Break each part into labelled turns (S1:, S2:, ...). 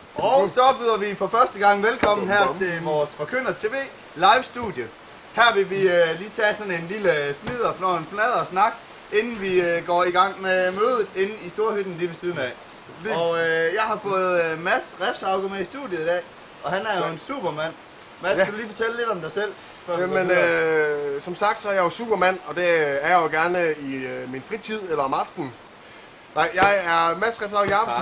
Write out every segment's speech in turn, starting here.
S1: Og så byder vi for første gang velkommen her til vores Forkynder TV live studie. Her vil vi lige tage sådan en lille fnader snak, inden vi går i gang med mødet inde i Storhytten lige ved siden af. Og jeg har fået Mads Refshauge med i studiet i dag, og han er jo en supermand. Mads, skal du lige fortælle lidt om dig selv?
S2: Jamen, som sagt, så er jeg jo supermand, og det er jeg jo gerne i min fritid eller om aftenen. Nej, jeg er Mads Refshauge Jacobsen.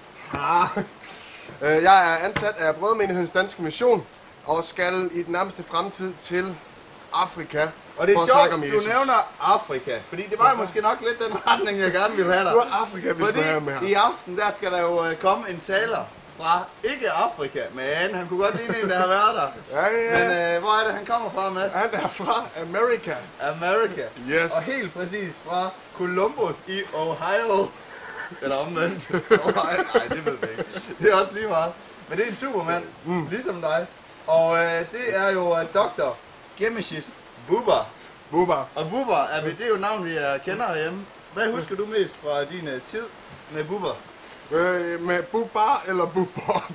S2: Jeg er ansat af Brødremenighedens Danske Mission, og skal i den nærmeste fremtid til Afrika.
S1: Og det er sjovt, du nævner Afrika, fordi det var jo måske nok lidt den retning, jeg gerne ville have dig.
S2: Det var Afrika, vi skulle have med her.
S1: I aften, der skal der jo komme en taler fra, ikke Afrika, men han kunne godt ligne en, der har været der.
S2: Ja.
S1: Men hvor er det, han kommer fra, Mads?
S2: Han er fra Amerika.
S1: Amerika.
S2: Yes.
S1: Og helt præcis fra Columbus i Ohio. Eller omvendt. Nej, det ved vi ikke. Det er også lige meget. Men det er en supermand, ligesom dig. Og det er jo Dr. Gemesis Buba. Og Buba, det er jo et navn, vi kender herhjemme. Hvad husker du mest fra din tid med Buba?
S2: Med Buba eller Buber?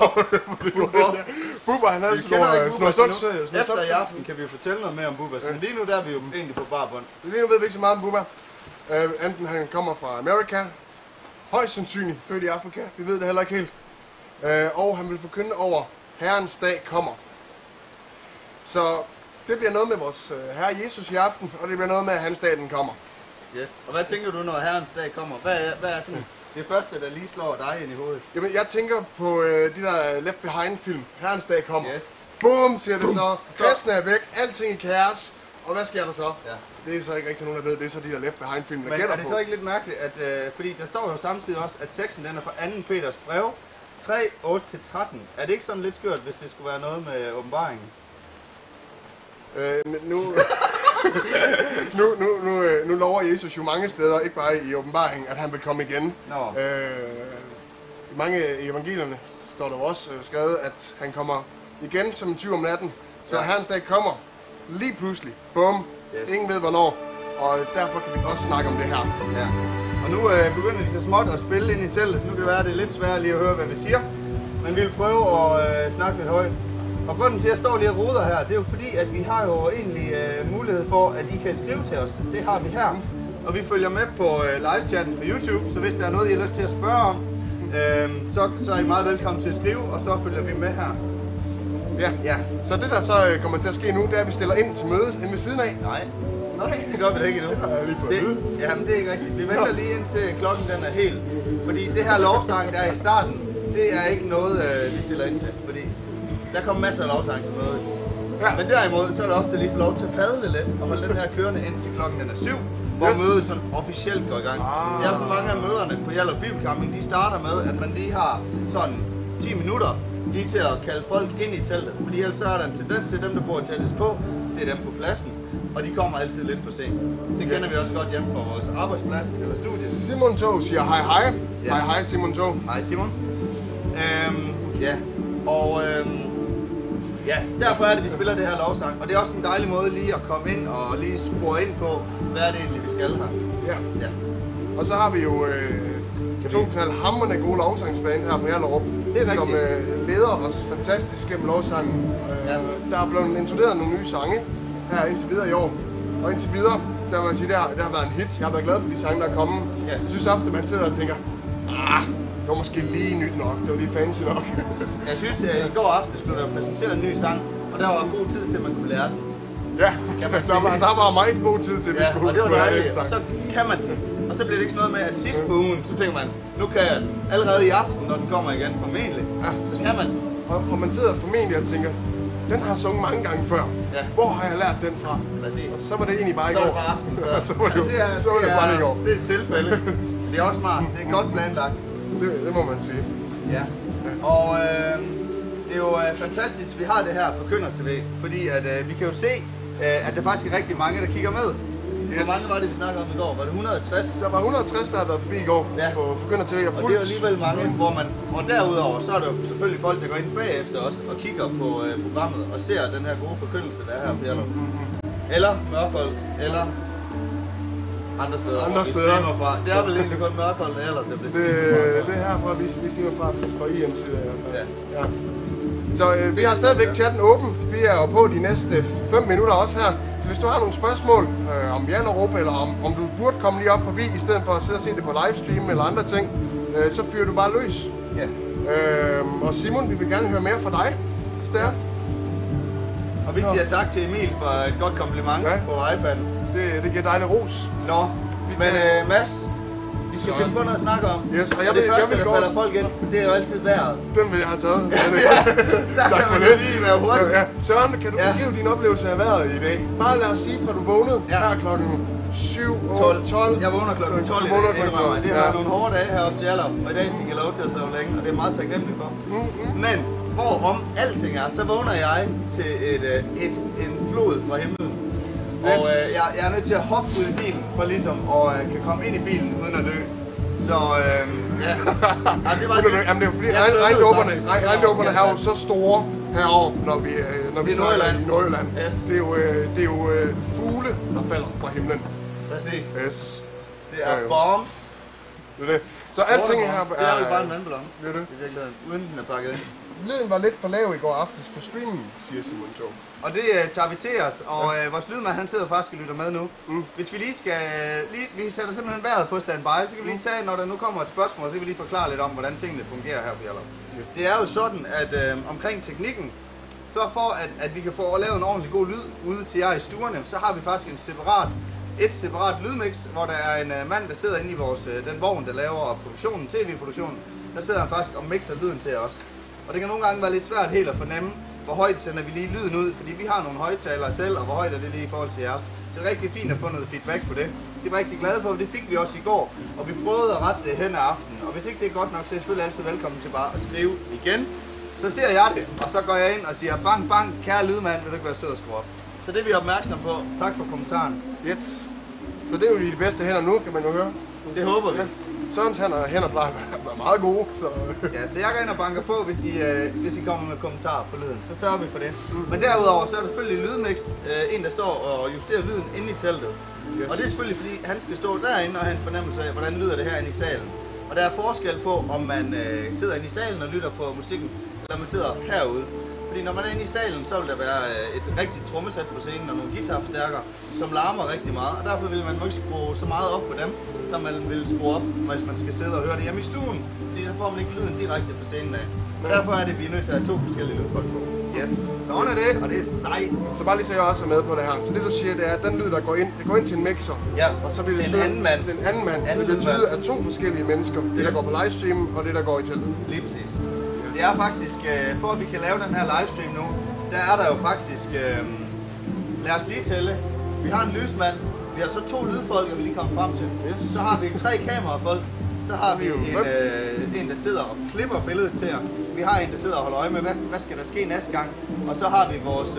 S2: Buba, han havde
S1: Efter i aften kan vi jo fortælle noget mere om Buba, men lige nu der er vi jo egentlig på barbund.
S2: Lige nu ved vi ikke så meget om Buba. Enten han kommer fra Amerika, højst sandsynligt født i Afrika, vi ved det heller ikke helt. Og han vil forkynde over Herrens dag kommer. Så det bliver noget med vores Herre Jesus i aften, og det bliver noget med, at hans dag den kommer.
S1: Yes, og hvad tænker du, når Herrens dag kommer? Hvad er sådan det første, der lige slår dig ind i hovedet?
S2: Jamen, jeg tænker på de der Left Behind-film. Herrens dag kommer.
S1: Yes.
S2: Boom, siger det så. Kristne er væk, alting i kaos. Og hvad sker der så? Ja. Det er så ikke rigtig nogen, der ved. Det er så de der Left Behind-film, der
S1: men
S2: gætter
S1: er det
S2: på.
S1: så ikke lidt mærkeligt, at fordi der står jo samtidig også, at teksten den er fra 2. Peters brev, 3, 8-13. Er det ikke sådan lidt skørt, hvis det skulle være noget med åbenbaringen?
S2: Nu lover Jesus jo mange steder, ikke bare i åbenbaringen, at han vil komme igen. I mange evangelierne står der også skrevet, at han kommer igen som en tyv om natten. Så Herrens dag kommer lige pludselig. Bum. Yes. Ingen ved hvornår. Og derfor kan vi også snakke om det her.
S1: Ja. Og nu begynder de så småt at spille ind i teltet, så nu kan det være, at det er lidt svært lige at høre, hvad vi siger. Men vi vil prøve at snakke lidt højt. Og grunden til, at jeg står lige og roder her, det er jo fordi, at vi har jo egentlig mulighed for, at I kan skrive til os. Det har vi her. Og vi følger med på live-chatten på YouTube, så hvis der er noget, I har lyst til at spørge om, så er I meget velkommen til at skrive, og så følger vi med her.
S2: Ja. Så det, der så kommer til at ske nu, det er, at vi stiller ind til mødet inde ved siden af.
S1: Nej, det gør vi da ikke endnu.
S2: Det har jeg lige fået at vide.
S1: Jamen, det er ikke rigtigt. Vi venter lige indtil klokken den er helt. Fordi det her lovsang, der er i starten, det er ikke noget, vi stiller ind til. Fordi der kommer masser af lovsang til mødet. Ja. Men derimod, så er det også til lige få lov til at padle lidt og holde den her kørende ind til klokken den er 7, hvor mødet sådan officielt går i gang. Det er også mange af møderne på Hjallerup Bibelcamping, de starter med, at man lige har sådan 10 minutter lige til at kalde folk ind i teltet. Fordi ellers så er der en tendens til, dem der bor tættest på, det er dem på pladsen. Og de kommer altid lidt for sent. Det kender vi også godt hjemme fra vores arbejdsplads eller studie.
S2: Simon Joe siger hej hej. Ja. Hej Simon Joe.
S1: Hej Simon. Derfor er det, vi spiller det her lovsang. Og det er også en dejlig måde lige at komme ind og lige spore ind på, hvad er det egentlig, vi skal her. Ja.
S2: Og så har vi jo to knaldhamrende gode lovsangsband her på Hjallerup, som leder os fantastisk gennem lovsangen. Der er blevet introduceret nogle nye sange her indtil videre i år. Og indtil videre, der må jeg sige, det har været en hit. Jeg har været glad for de sange, der er kommet. Jeg synes ofte, man sidder og tænker, det var måske lige nyt nok, det var lige fancy nok.
S1: Jeg synes, at i går aftes blev der præsenteret en ny sang, og der var god tid til, at man kunne lære den.
S2: Ja, der var meget god tid til, at vi skulle
S1: og det var dejligt, og så kan man den. Og så bliver det ikke sådan noget med, at sidst på ugen, så tænker man, nu kan jeg den. Allerede i aften, når den kommer igen, formentlig, så kan man den.
S2: Og man sidder formentlig og tænker, den har jeg sunget mange gange før. Ja. Hvor har jeg lært den fra?
S1: Præcis.
S2: Og så var det egentlig bare i går.
S1: Så var det bare aften før.
S2: så var det bare i går.
S1: Det er et tilfælde. Det er også smart. Det er godt planlagt.
S2: Det må man sige.
S1: Ja. Og det er jo fantastisk, vi har det her Forkynder TV, fordi at vi kan jo se, at der faktisk er rigtig mange, der kigger med. Hvor mange var det, vi snakkede om i går? Var det 160?
S2: Der var 160, der har været forbi i går på Forkynder TV.
S1: Og det er jo alligevel mange, hvor man... Og derudover, så er der jo selvfølgelig folk, der går ind bagefter os og kigger på programmet og ser den her gode forkyndelse, der er her på Hjallerup. Eller Mørkholdt, eller andre steder,
S2: Andre
S1: vi
S2: steder.
S1: streamer fra. Det er vel egentlig kun Mørkholm eller der bliver streamet
S2: Det er herfra, vi streamer fra IM-side i hvert fald.
S1: Ja.
S2: Så vi har stadigvæk chatten åben. Vi er jo på de næste 5 minutter også her. Så hvis du har nogle spørgsmål om Hjallerup, eller om du burde komme lige op forbi, i stedet for at sidde og se det på livestream eller andre ting, så fyrer du bare løs.
S1: Ja.
S2: Og Simon, vi vil gerne høre mere fra dig. Ja.
S1: Og vi siger tak til Emil for et godt kompliment på iPad'en.
S2: Det giver dejlig ros.
S1: Nå, men Mads, vi skal finde på noget at snakke om.
S2: Yes, og
S1: det første, der falder folk ind, det er jo altid vejret.
S2: Den vil jeg have taget.
S1: Tak for det. Lige være hurtigt.
S2: Ja. Søren, kan du beskrive din oplevelse af vejret i dag? Bare lad os sige, fra du vågnede her klokken 7:12.
S1: Jeg vågner klokken 12 i dag. Det har været nogle hårde dage heroppe til Hjallerup, og i dag fik jeg lov til at sove længe, og det er meget taknemmelig for. Men hvorom alting er, så vågner jeg til en flod fra himlen. Og jeg er nødt til at hoppe ud i bilen, for ligesom at kan komme ind i bilen uden at dø. Så ja, det var det.
S2: Jamen det er jo fordi regndåberne er jo så store heroppe, når vi snakker i Nordjylland.
S1: Yes.
S2: Det er jo fugle, der falder fra himlen.
S1: Præcis.
S2: Yes.
S1: Det er bombs.
S2: Det er det. Så alting her
S1: det er jo bare en vandballon.
S2: Det er det.
S1: I virkeligheden, uden den er pakket ind.
S2: Lyden var lidt for lav i går aftes på streamen, siger Simon Joe.
S1: Og det tager vi til os, og vores lydmand han sidder faktisk og lytter med nu. Hvis vi lige skal, vi sætter simpelthen vejret på standby, så kan vi lige tage, når der nu kommer et spørgsmål, så kan vi lige forklare lidt om, hvordan tingene fungerer her på Hjallerup. Yes. Det er jo sådan, at omkring teknikken, så for at vi kan få lavet en ordentlig god lyd ude til jer i stuerne, så har vi faktisk et separat lydmix, hvor der er en mand, der sidder inde i den vogn, der laver produktionen, tv-produktionen. Der sidder han faktisk og mixer lyden til os. Og det kan nogle gange være lidt svært helt at fornemme, hvor højt sender vi lige lyden ud, fordi vi har nogle højtalere selv, og hvor højt er det lige i forhold til jeres. Så det er rigtig fint at få noget feedback på det. Det er rigtig glade for, det fik vi også i går, og vi prøvede at rette det hen ad aftenen. Og hvis ikke det er godt nok, så er jeg selvfølgelig altid velkommen til bare at skrive igen. Så ser jeg det, og så går jeg ind og siger, bang, bang, kære lydmand, vil du ikke være sød at skrue op? Så det er vi opmærksom på. Tak for kommentaren.
S2: Yes. Så det er jo de bedste hænder nu, kan man jo høre.
S1: Det håber vi.
S2: Ja. Sørens hænder plejer at være meget gode, så...
S1: Ja, så jeg går ind og banker på, hvis I kommer med kommentarer på lyden, så sørger vi for det. Men derudover, så er der selvfølgelig lydmix, en der står og justerer lyden inde i teltet. Yes. Og det er selvfølgelig fordi, han skal stå derinde og have en fornemmelse af, hvordan lyder det herinde i salen. Og der er forskel på, om man sidder inde i salen og lytter på musikken, eller man sidder herude. Fordi når man er inde i salen, så vil der være et rigtigt trommesæt på scenen og nogle guitarforstærkere, som larmer rigtig meget. Og derfor vil man ikke skrue så meget op på dem, som man vil skrue op, hvis man skal sidde og høre det hjemme i stuen. Fordi der får man ikke lyden direkte fra scenen af. Og derfor er det, vi er nødt til at have 2 forskellige lydfolk på. Yes, sådan er det, og det er sejt.
S2: Så bare lige så jeg også er med på det her. Så det du siger, det er, at den lyd, der går ind, det går ind til en mixer.
S1: Ja,
S2: og så bliver det
S1: til en anden mand.
S2: Til en anden mand. Det betyder, at 2 forskellige mennesker. Det, der går på livestream, og det, der går i teltet.
S1: Lige præcis. Det er faktisk, for at vi kan lave den her livestream nu, der er der jo faktisk, lad os lige tælle, vi har en lysmand, vi har så 2 lydfolk, vi lige kommer frem til. Yes. Så har vi 3 kamerafolk, så har vi en, der sidder og klipper billedet til jer. Vi har en, der sidder og holder øje med, hvad skal der ske næste gang. Og så har vi vores,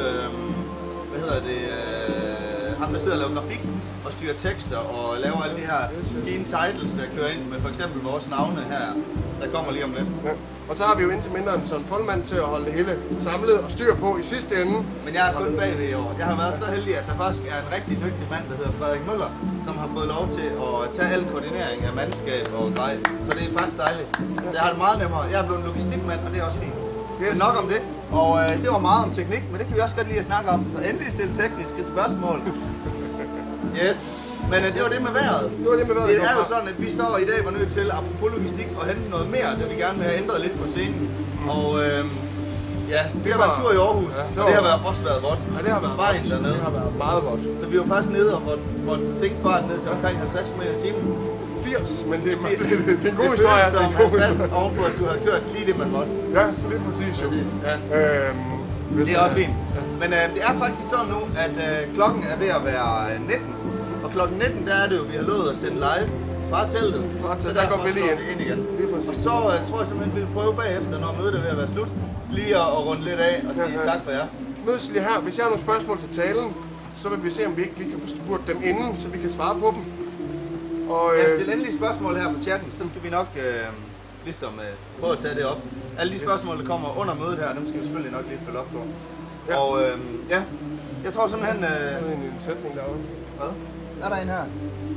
S1: ham der sidder og laver grafik og styrer tekster og laver alle de her fine titles, der kører ind med for eksempel vores navne her, der kommer lige om lidt.
S2: Ja. Og så har vi jo indtil mindre en sådan foldmand til at holde det hele samlet og styr på i sidste ende.
S1: Men jeg er kun bagved i år. Jeg har været så heldig, at der faktisk er en rigtig dygtig mand, der hedder Frederik Møller, som har fået lov til at tage al koordinering af mandskab og grej. Så det er faktisk dejligt. Så jeg har det meget nemmere. Jeg er blevet en logistikmand, og det er også fint. Yes. Men nok om det. Og det var meget om teknik, men det kan vi også godt lide at snakke om. Så endelig stille tekniske spørgsmål. Yes. Men det var det med vejret. Det er jo sådan, at vi så i dag var nødt til, apropos logistik, at hente noget mere, da vi gerne vil have ændret lidt på scenen. Og ja, vi har været tur i Aarhus, og det har også været vådt.
S2: Ja, det har været
S1: vejen dernede.
S2: Det har været meget vådt.
S1: Så vi var faktisk nede og måtte sænke farten ned til omkring 50 km i timen.
S2: 80, men det er en god historie.
S1: Det føles som 50 ovenpå, at du har kørt lige det, man måtte.
S2: Ja, det er præcis jo.
S1: Ja. Det er også fint. Men det er faktisk sådan nu, at klokken er ved at være 19. Og klokken 19, der er det jo, vi har lovet at sende live fra teltet. Så
S2: der går vi lige
S1: ind igen. Og så tror jeg simpelthen, vi vil prøve bagefter, når mødet er ved at være slut, lige at runde lidt af og sige tak for jer.
S2: Mødes lige her. Hvis jeg har nogle spørgsmål til talen, så vil vi se, om vi ikke lige kan få spurgt dem inden, så vi kan svare på dem. Og,
S1: stille endelig spørgsmål her på chatten, så skal vi nok ligesom prøve at tage det op. Alle de spørgsmål, der kommer under mødet her, dem skal vi selvfølgelig nok lige følge op på. Ja. Og ja, jeg tror simpelthen...
S2: en sætning derovre.
S1: Hvad? Er der en her?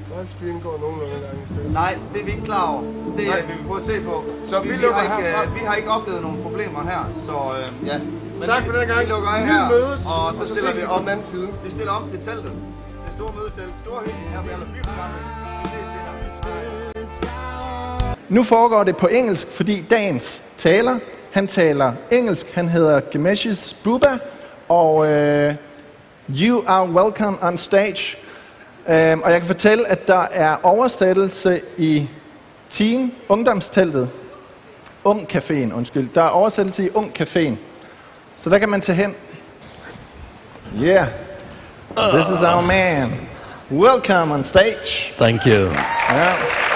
S2: Nej, det skal indgå nogenlunde en gang i stedet.
S1: Nej, det er vi ikke klar over. Det er vi prøver at se på.
S2: Så vi lukker herfra.
S1: Vi har ikke oplevet nogen problemer her, så ja. Men
S2: tak for den gang.
S1: Vi lukker af
S2: Nyd
S1: her,
S2: mødet,
S1: og så stiller
S2: ses
S1: vi
S2: på
S1: om.
S2: den anden side.
S1: Vi stiller om til teltet. Det store mødetelt. Store hyggen her på Hjallerup Byprogrammet. Vi ses senere.
S3: Nu foregår det på engelsk, fordi dagens taler, han taler engelsk. Han hedder Gemesis Buba, og you are welcome on stage. Og jeg kan fortælle, at der er oversættelse i Teen, ungdomsteltet. Ungcaféen, undskyld. Der er oversættelse i Ungcaféen. Så der kan man tage hen. Yeah. This is our man. Welcome on stage.
S4: Thank you.
S3: Yeah.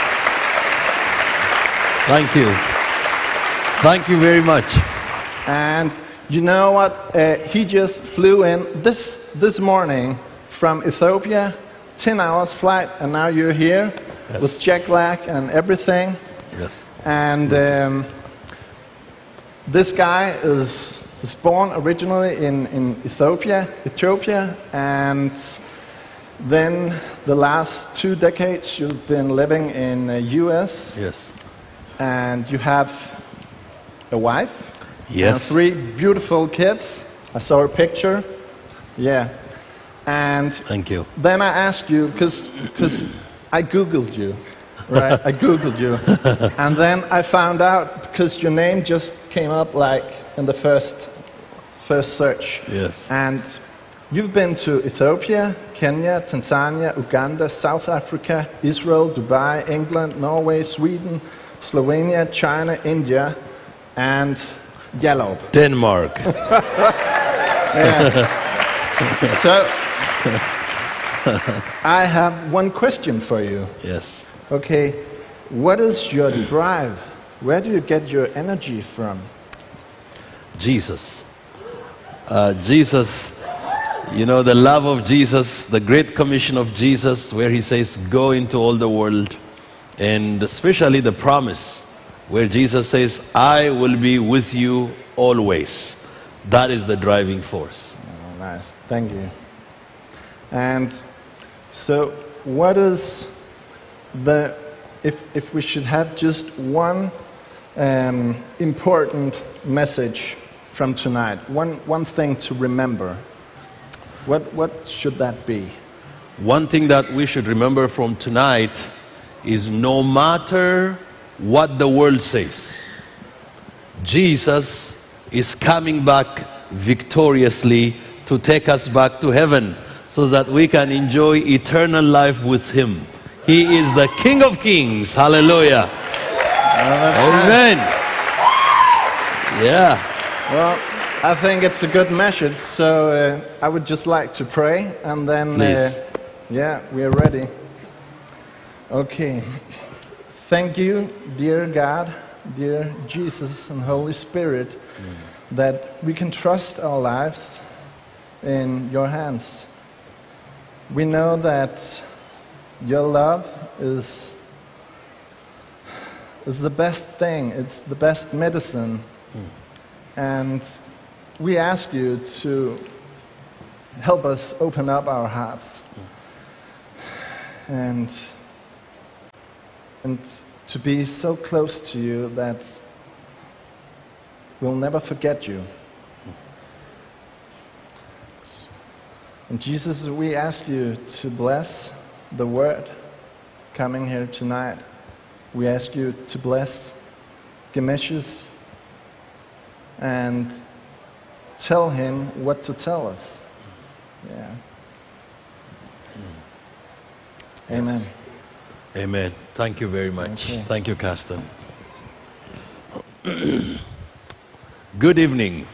S4: Thank you. Thank you very much.
S3: And you know what? He just flew in this morning from Ethiopia, 10 hours flight, and now you're here
S4: Yes.
S3: with jet lag and everything.
S4: Yes.
S3: And this guy is born originally in Ethiopia, and then the last 2 decades you've been living in the US,
S4: Yes.
S3: and you have a wife.
S4: Yes.
S3: And 3 beautiful kids. I saw a picture. Yeah. And
S4: Thank you.
S3: then I asked you, because I Googled you, right? I Googled you. And then I found out, because your name just came up like in the first search.
S4: Yes.
S3: And you've been to Ethiopia, Kenya, Tanzania, Uganda, South Africa, Israel, Dubai, England, Norway, Sweden, Slovenia, China, India, and Hjallerup.
S4: Denmark.
S3: So, I have one question for you.
S4: Yes.
S3: Okay, what is your drive? Where do you get your energy from?
S4: Jesus. Jesus, you know, the love of Jesus, the great commission of Jesus, where he says, go into all the world. And especially the promise, where Jesus says, I will be with you always. That is the driving force.
S3: Oh, nice, thank you. And so, what is if we should have just one important message from tonight, one thing to remember, what should that be?
S4: One thing that we should remember from tonight is no matter what the world says, Jesus is coming back victoriously to take us back to heaven so that we can enjoy eternal life with him. He is the King of Kings. Hallelujah. Amen. Yeah.
S3: Well, I think it's a good message, so I would just like to pray, and then, yeah, we are ready. Okay. Thank you, dear God, dear Jesus and Holy Spirit, that we can trust our lives in your hands. We know that your love is the best thing, it's the best medicine. And we ask you to help us open up our hearts and to be so close to you that we'll never forget you. And Jesus, we ask you to bless the word coming here tonight. We ask you to bless Gemesis and tell him what to tell us. Yeah. Amen.
S4: Yes. Amen. Thank you very much.
S3: Okay.
S4: Thank you, Caston. Good evening.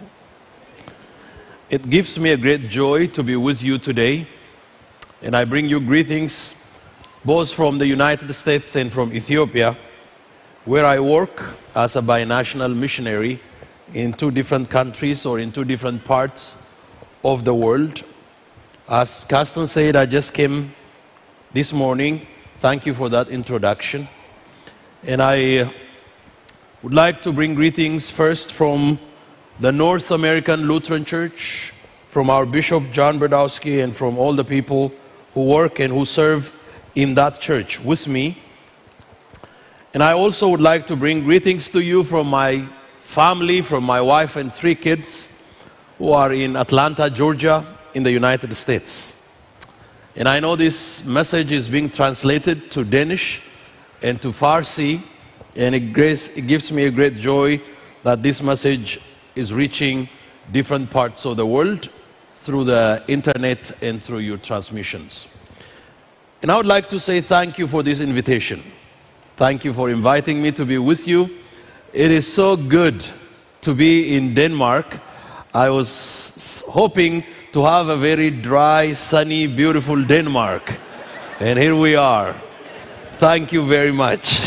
S4: It gives me a great joy to be with you today, and I bring you greetings both from the United States and from Ethiopia, where I work as a binational missionary in 2 different countries or in 2 different parts of the world. As Caston said, I just came this morning. Thank you for that introduction. And I would like to bring greetings first from the North American Lutheran Church, from our Bishop John Brodowski, and from all the people who work and who serve in that church with me. And I also would like to bring greetings to you from my family, from my wife and 3 kids who are in Atlanta, Georgia, in the United States. And I know this message is being translated to Danish and to Farsi, and it gives me a great joy that this message is reaching different parts of the world through the internet and through your transmissions. And I would like to say thank you for this invitation. Thank you for inviting me to be with you. It is so good to be in Denmark. I was hoping to have a very dry, sunny, beautiful Denmark. And here we are. Thank you very much.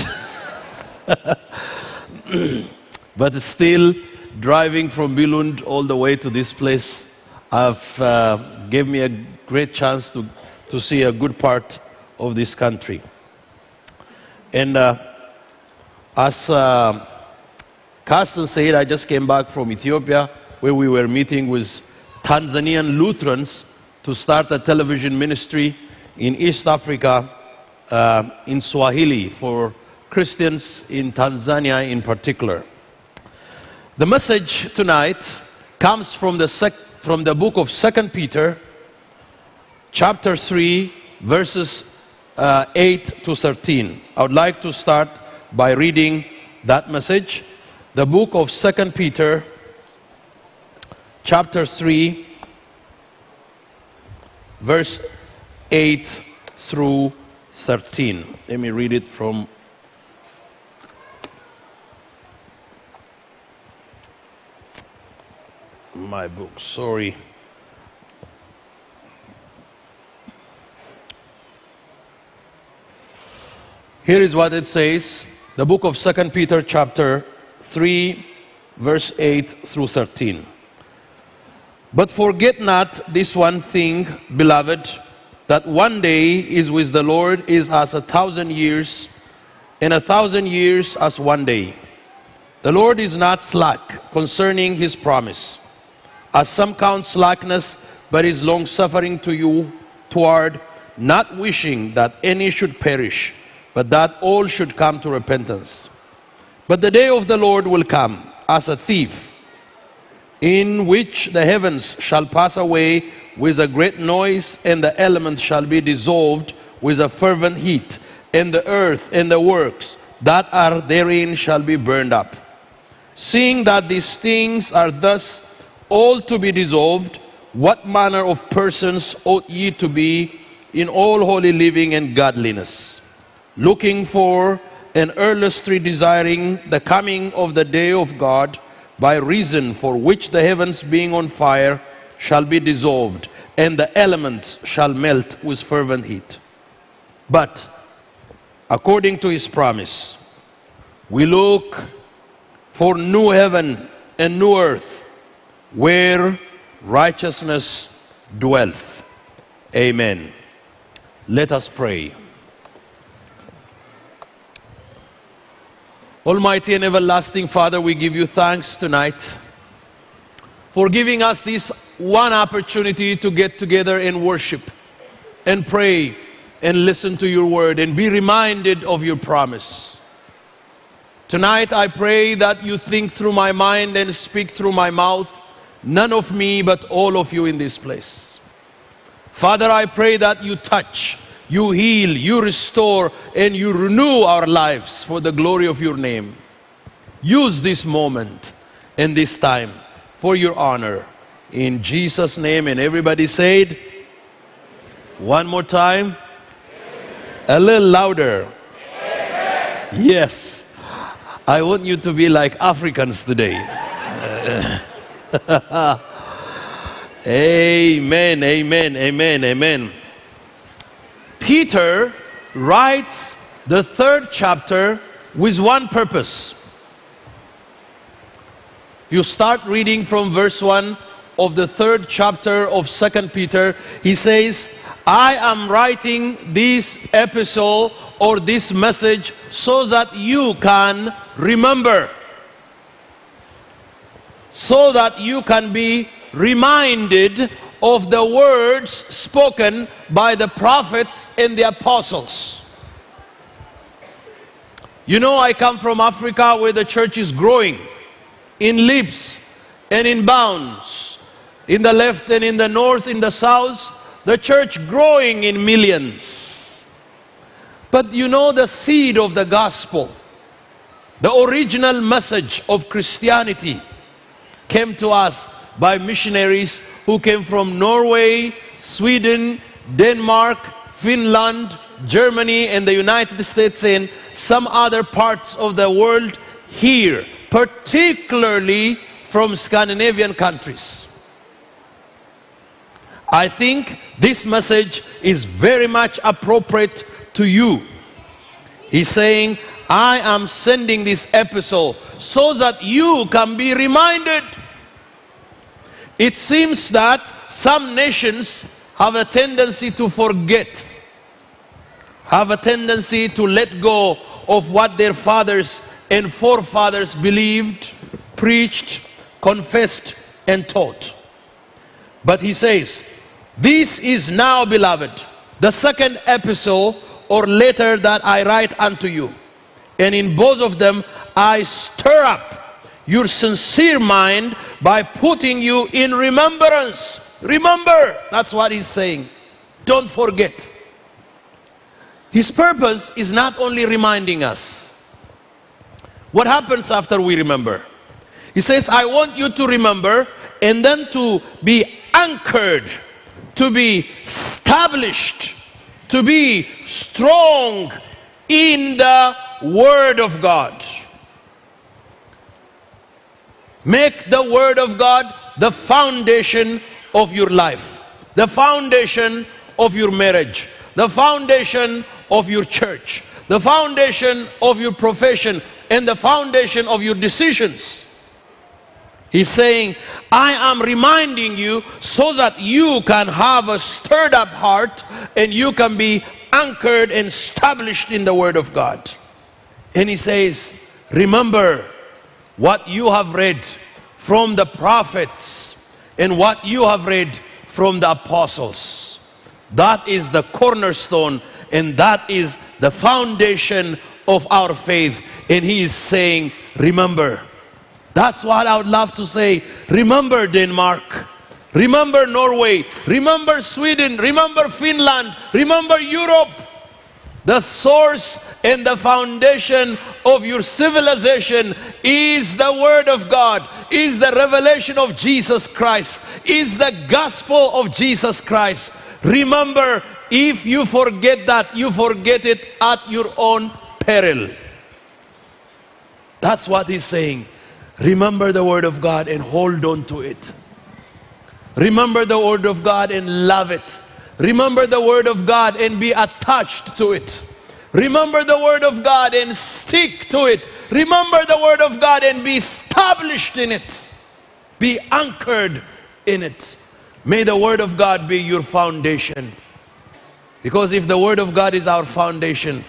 S4: But still, driving from Billund all the way to this place gave me a great chance to see a good part of this country. And as Carsten said, I just came back from Ethiopia, where we were meeting with Tanzanian Lutherans to start a television ministry in East Africa, in Swahili, for Christians in Tanzania in particular. The message tonight comes from the book of 2 Peter, chapter 3, verses 8 to 13. I would like to start by reading that message. The book of 2 Peter, chapter 3, verse 8 through 13. Let me read it from my book. Sorry. Here is what it says, the book of 2 Peter chapter 3, verse 8 through 13. But forget not this one thing, beloved, that one day is with the Lord is as 1,000 years, and 1,000 years as one day. The Lord is not slack concerning his promise, as some count slackness, but is long-suffering to you toward, not wishing that any should perish, but that all should come to repentance. But the day of the Lord will come as a thief, in which the heavens shall pass away with a great noise, and the elements shall be dissolved with a fervent heat, and the earth and the works that are therein shall be burned up. Seeing that these things are thus all to be dissolved, what manner of persons ought ye to be in all holy living and godliness, looking for and earnestly desiring the coming of the day of God, by reason for which the heavens being on fire shall be dissolved, and the elements shall melt with fervent heat. But according to his promise, we look for new heaven and new earth, where righteousness dwelleth. Amen. Let us pray. Almighty and everlasting Father, we give you thanks tonight for giving us this one opportunity to get together and worship and pray and listen to your word and be reminded of your promise. Tonight I pray that you think through my mind and speak through my mouth, none of me but all of you in this place. Father, I pray that you touch, you heal, you restore, and you renew our lives for the glory of your name. Use this moment and this time for your honor. In Jesus' name, and everybody said, one more time, a little louder. Yes, I want you to be like Africans today. Amen, amen, amen, amen. Peter writes the 3rd chapter with one purpose. You start reading from verse 1 of the 3rd chapter of 2 Peter. He says, I am writing this epistle or this message so that you can remember. So that you can be reminded of the words spoken by the prophets and the apostles. You know, I come from Africa where the church is growing in leaps and in bounds. In the left and in the north, in the south, the church growing in millions. But you know, the seed of the gospel, the original message of Christianity, came to us by missionaries who came from Norway, Sweden, Denmark, Finland, Germany, and the United States, and some other parts of the world here, particularly from Scandinavian countries. I think this message is very much appropriate to you. He's saying, I am sending this epistle so that you can be reminded. It seems that some nations have a tendency to forget, have a tendency to let go of what their fathers and forefathers believed, preached, confessed, and taught. But he says, this is now, beloved, the second epistle or letter that I write unto you. And in both of them, I stir up your sincere mind by putting you in remembrance. Remember, that's what he's saying. Don't forget. His purpose is not only reminding us. What happens after we remember? He says, I want you to remember and then to be anchored, to be established, to be strong in the Word of God. Make the Word of God the foundation of your life, the foundation of your marriage, the foundation of your church, the foundation of your profession, and the foundation of your decisions. He's saying, I am reminding you so that you can have a stirred up heart and you can be anchored and established in the Word of God. And he says, remember what you have read from the prophets and what you have read from the apostles. That is the cornerstone and that is the foundation of our faith. And he is saying, remember. That's what I would love to say. Remember Denmark. Remember Norway. Remember Sweden. Remember Finland. Remember Europe. The source and the foundation of your civilization is the Word of God, is the revelation of Jesus Christ, is the gospel of Jesus Christ. Remember, if you forget that, you forget it at your own peril. That's what he's saying. Remember the Word of God and hold on to it. Remember the Word of God and love it. Remember the Word of God and be attached to it. Remember the Word of God and stick to it. Remember the Word of God and be established in it. Be anchored in it. May the Word of God be your foundation. Because if the Word of God is our foundation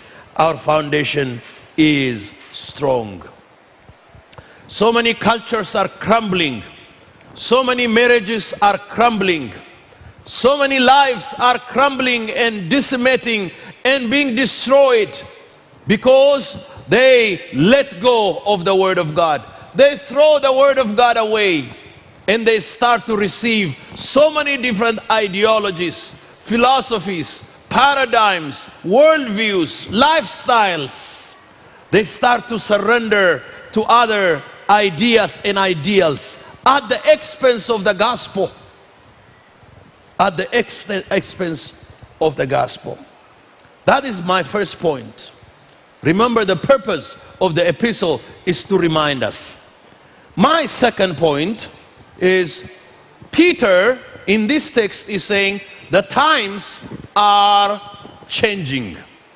S4: is strong. So many cultures are crumbling. So many marriages are crumbling. So many lives are crumbling and decimating and being destroyed because they let go of the Word of God. They throw the Word of God away and they start to receive so many different ideologies, philosophies, paradigms, worldviews, lifestyles. They start to surrender to other ideas and ideals at the expense of the gospel. At the expense of the gospel. That is my first point. Remember, the purpose of the epistle is to remind us. My second point is Peter in this text is saying the times are changing.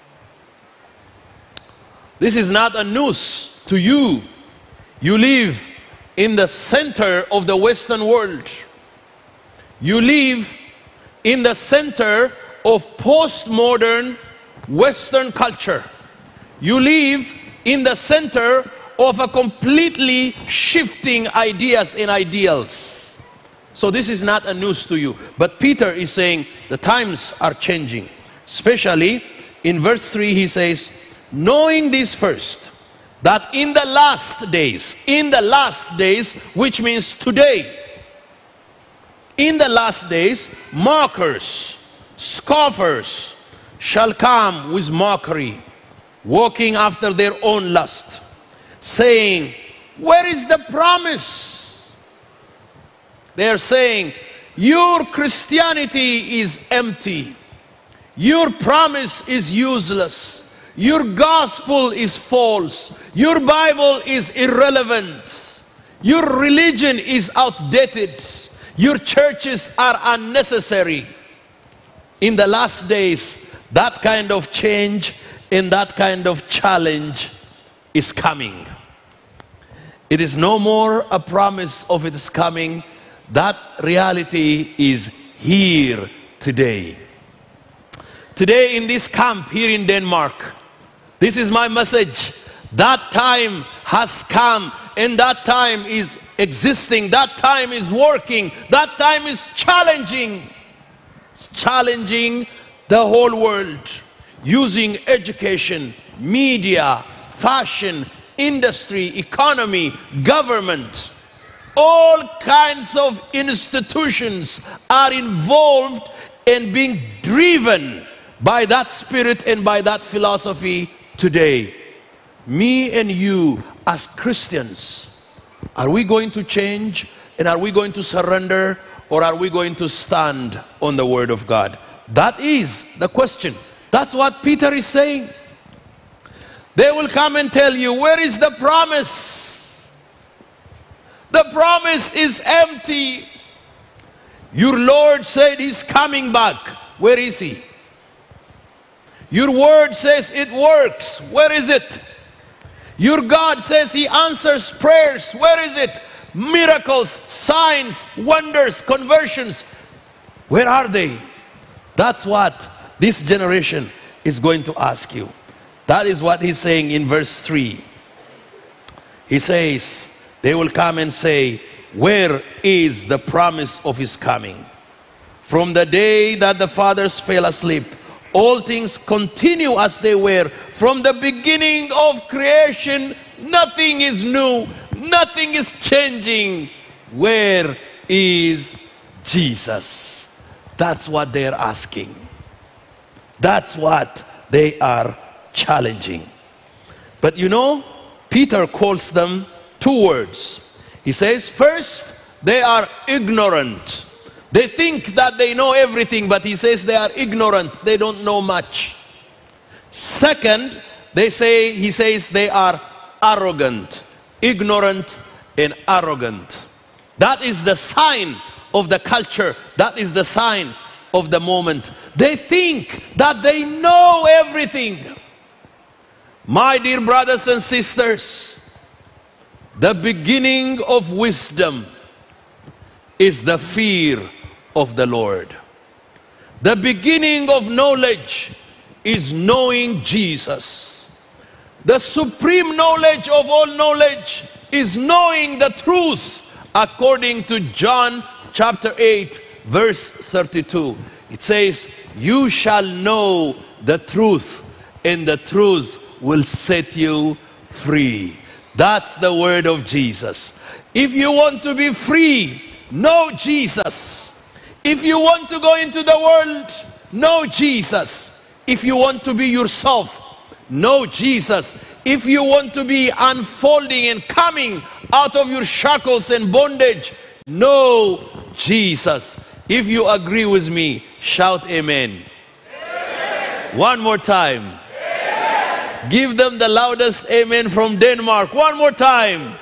S4: This is not a news to you. You live in the center of the Western world. You live in the center of postmodern Western culture. You live in the center of a completely shifting ideas and ideals. So this is not a news to you. But Peter is saying the times are changing. Especially in verse 3 he says, knowing this first, that in the last days, which means today, in the last days, mockers, scoffers shall come with mockery, walking after their own lust, saying, where is the promise? They are saying, your Christianity is empty. Your promise is useless. Your gospel is false. Your Bible is irrelevant. Your religion is outdated. Your churches are unnecessary. In the last days, that kind of change and that kind of challenge is coming. It is no more a promise of its coming. That reality is here today. Today in this camp here in Denmark, this is my message. That time has come, and that time is existing. That time is working. That time is challenging. It's challenging the whole world, using education, media, fashion, industry, economy, government. All kinds of institutions are involved in being driven by that spirit and by that philosophy today. Me and you as Christians, are we going to change and are we going to surrender, or are we going to stand on the Word of God? That is the question. That's what Peter is saying. They will come and tell you, where is the promise? The promise is empty. Your Lord said he's coming back. Where is he? Your word says it works. Where is it? Your God says he answers prayers. Where is it? Miracles, signs, wonders, conversions. Where are they? That's what this generation is going to ask you. That is what he's saying in verse 3. He says, they will come and say, where is the promise of his coming? From the day that the fathers fell asleep, all things continue as they were. From the beginning of creation, nothing is new. Nothing is changing. Where is Jesus? That's what they're asking. That's what they are challenging. But you know, Peter calls them two words. He says, first, they are ignorant. They think that they know everything, but he says they are ignorant. They don't know much. Second, he says they are arrogant. Ignorant and arrogant. That is the sign of the culture. That is the sign of the moment. They think that they know everything. My dear brothers and sisters, the beginning of wisdom is the fear of the Lord. The beginning of knowledge is knowing Jesus. The supreme knowledge of all knowledge is knowing the truth, according to John chapter 8 verse 32. It says, you shall know the truth, and the truth will set you free. That's the word of Jesus. If you want to be free, know Jesus. If you want to go into the world, know Jesus. If you want to be yourself, know Jesus. If you want to be unfolding and coming out of your shackles and bondage, know Jesus. If you agree with me, shout amen. Amen. One more time. Amen. Give them the loudest amen from Denmark. One more time. Amen.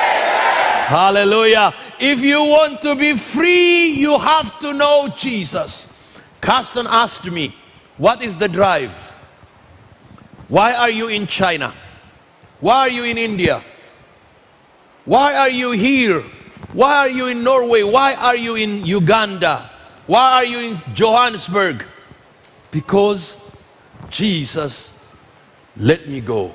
S4: Hallelujah. If you want to be free, you have to know Jesus. Carsten asked me, what is the drive? Why are you in China? Why are you in India? Why are you here? Why are you in Norway? Why are you in Uganda? Why are you in Johannesburg? Because Jesus let me go.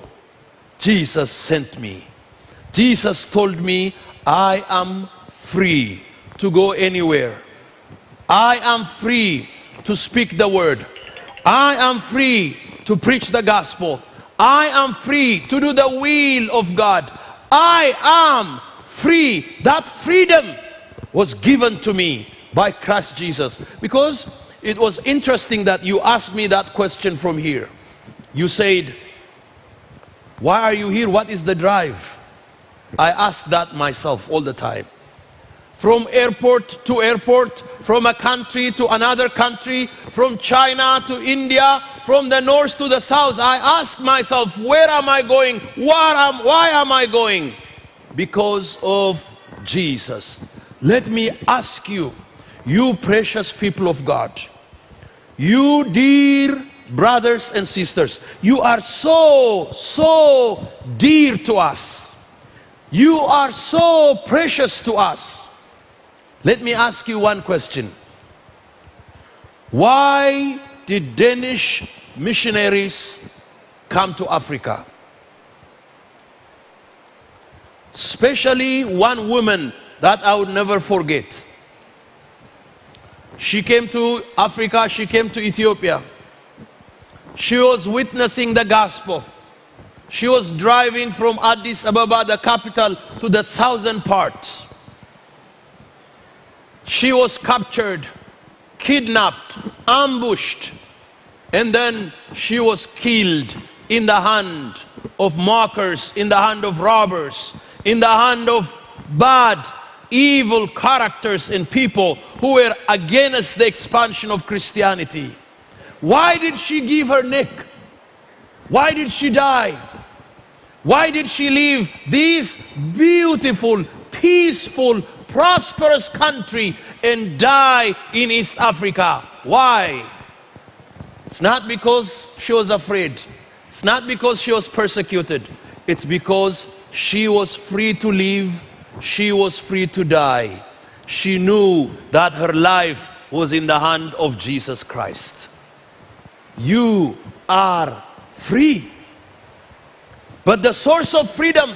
S4: Jesus sent me. Jesus told me I am free to go anywhere. I am free to speak the word. I am free to preach the gospel. I am free to do the will of God. I am free. That freedom was given to me by Christ Jesus. Because it was interesting that you asked me that question from here. You said, why are you here? What is the drive? I ask that myself all the time. From airport to airport, from a country to another country, from China to India, from the north to the south, I ask myself, where am I going? Why am I going? Because of Jesus. Let me ask you, you precious people of God, you dear brothers and sisters, you are so dear to us. You are so precious to us. Let me ask you one question. Why did Danish missionaries come to Africa? Especially one woman that I would never forget. She came to Africa, she came to Ethiopia. She was witnessing the gospel. She was driving from Addis Ababa, the capital, to the southern parts. She was captured, kidnapped, ambushed, and then she was killed in the hand of mockers, in the hand of robbers, in the hand of bad, evil characters and people who were against the expansion of Christianity. Why did she give her neck? Why did she die? Why did she leave this beautiful, peaceful, prosperous country and die in East Africa? Why? It's not because she was afraid. It's not because she was persecuted. It's because she was free to live. She was free to die. She knew that her life was in the hand of Jesus Christ. You are free. But the source of freedom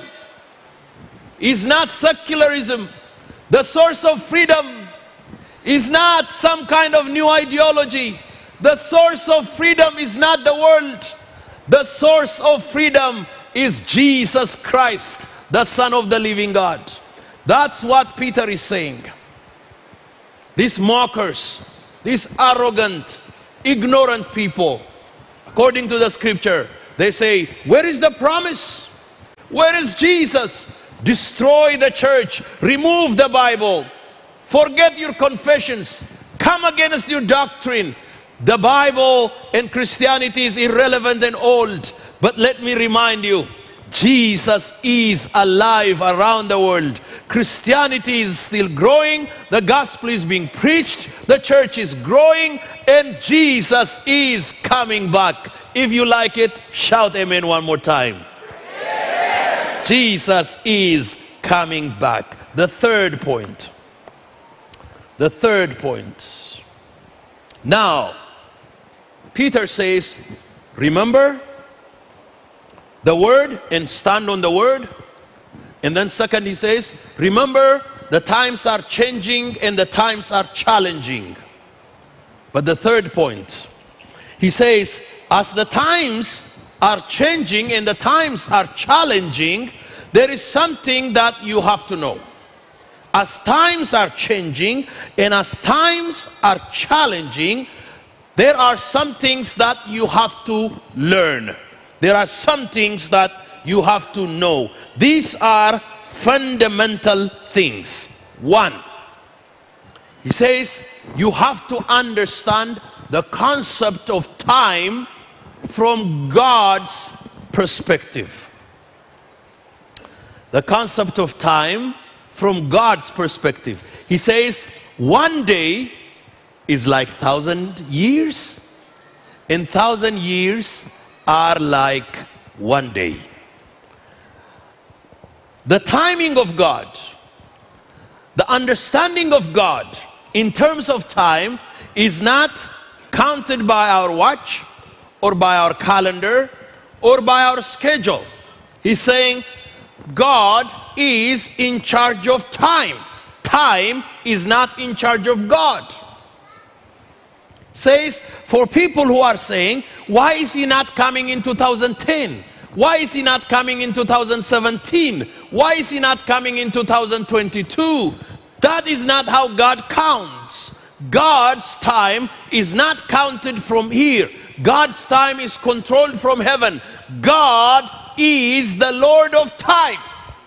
S4: is not secularism. The source of freedom is not some kind of new ideology. The source of freedom is not the world. The source of freedom is Jesus Christ, the Son of the living God. That's what Peter is saying. These mockers, these arrogant, ignorant people, according to the scripture, they say, where is the promise? Where is Jesus? Destroy the church, remove the Bible, forget your confessions, come against your doctrine. The Bible and Christianity is irrelevant and old. But let me remind you, Jesus is alive around the world. Christianity is still growing. The gospel is being preached. The church is growing. And Jesus is coming back. If you like it, shout amen one more time. Amen. Jesus is coming back. The third point. The third point. Now, Peter says, remember the word and stand on the word. And then second he says, remember the times are changing and the times are challenging. But the third point, he says, as the times are changing and the times are challenging, there is something that you have to know. As times are changing and as times are challenging, there are some things that you have to learn. There are some things that you have to know. These are fundamental things. One, he says, you have to understand the concept of time from God's perspective. The concept of time from God's perspective. He says, one day is like 1,000 years, and 1,000 years are like one day. The timing of God, the understanding of God in terms of time is not counted by our watch or by our calendar or by our schedule. He's saying God is in charge of time. time is not in charge of God. Says, for people who are saying, why is he not coming in 2010? Why is he not coming in 2017? Why is he not coming in 2022? That is not how God counts. God's time is not counted from here. God's time is controlled from heaven. God is the Lord of time.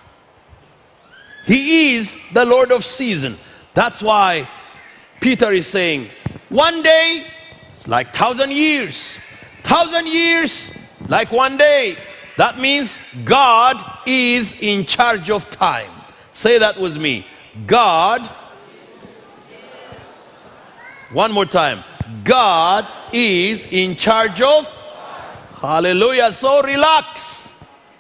S4: He is the Lord of season. That's why Peter is saying, one day it's like 1,000 years. 1,000 years like one day. That means God is in charge of time. Say that with me. God, one more time. God is in charge of, hallelujah. So relax.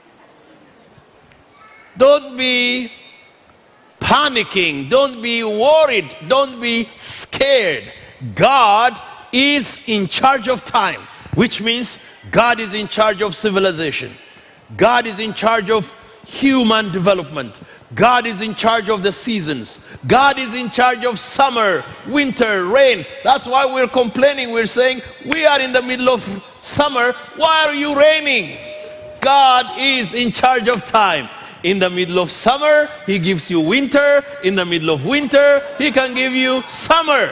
S4: Don't be panicking. Don't be worried. Don't be scared. God is in charge of time, which means God is in charge of civilization. God is in charge of human development. God is in charge of the seasons. God is in charge of summer, winter, rain. That's why we're complaining. We're saying, we are in the middle of summer. Why are you raining? God is in charge of time. In the middle of summer, He gives you winter. In the middle of winter, He can give you summer.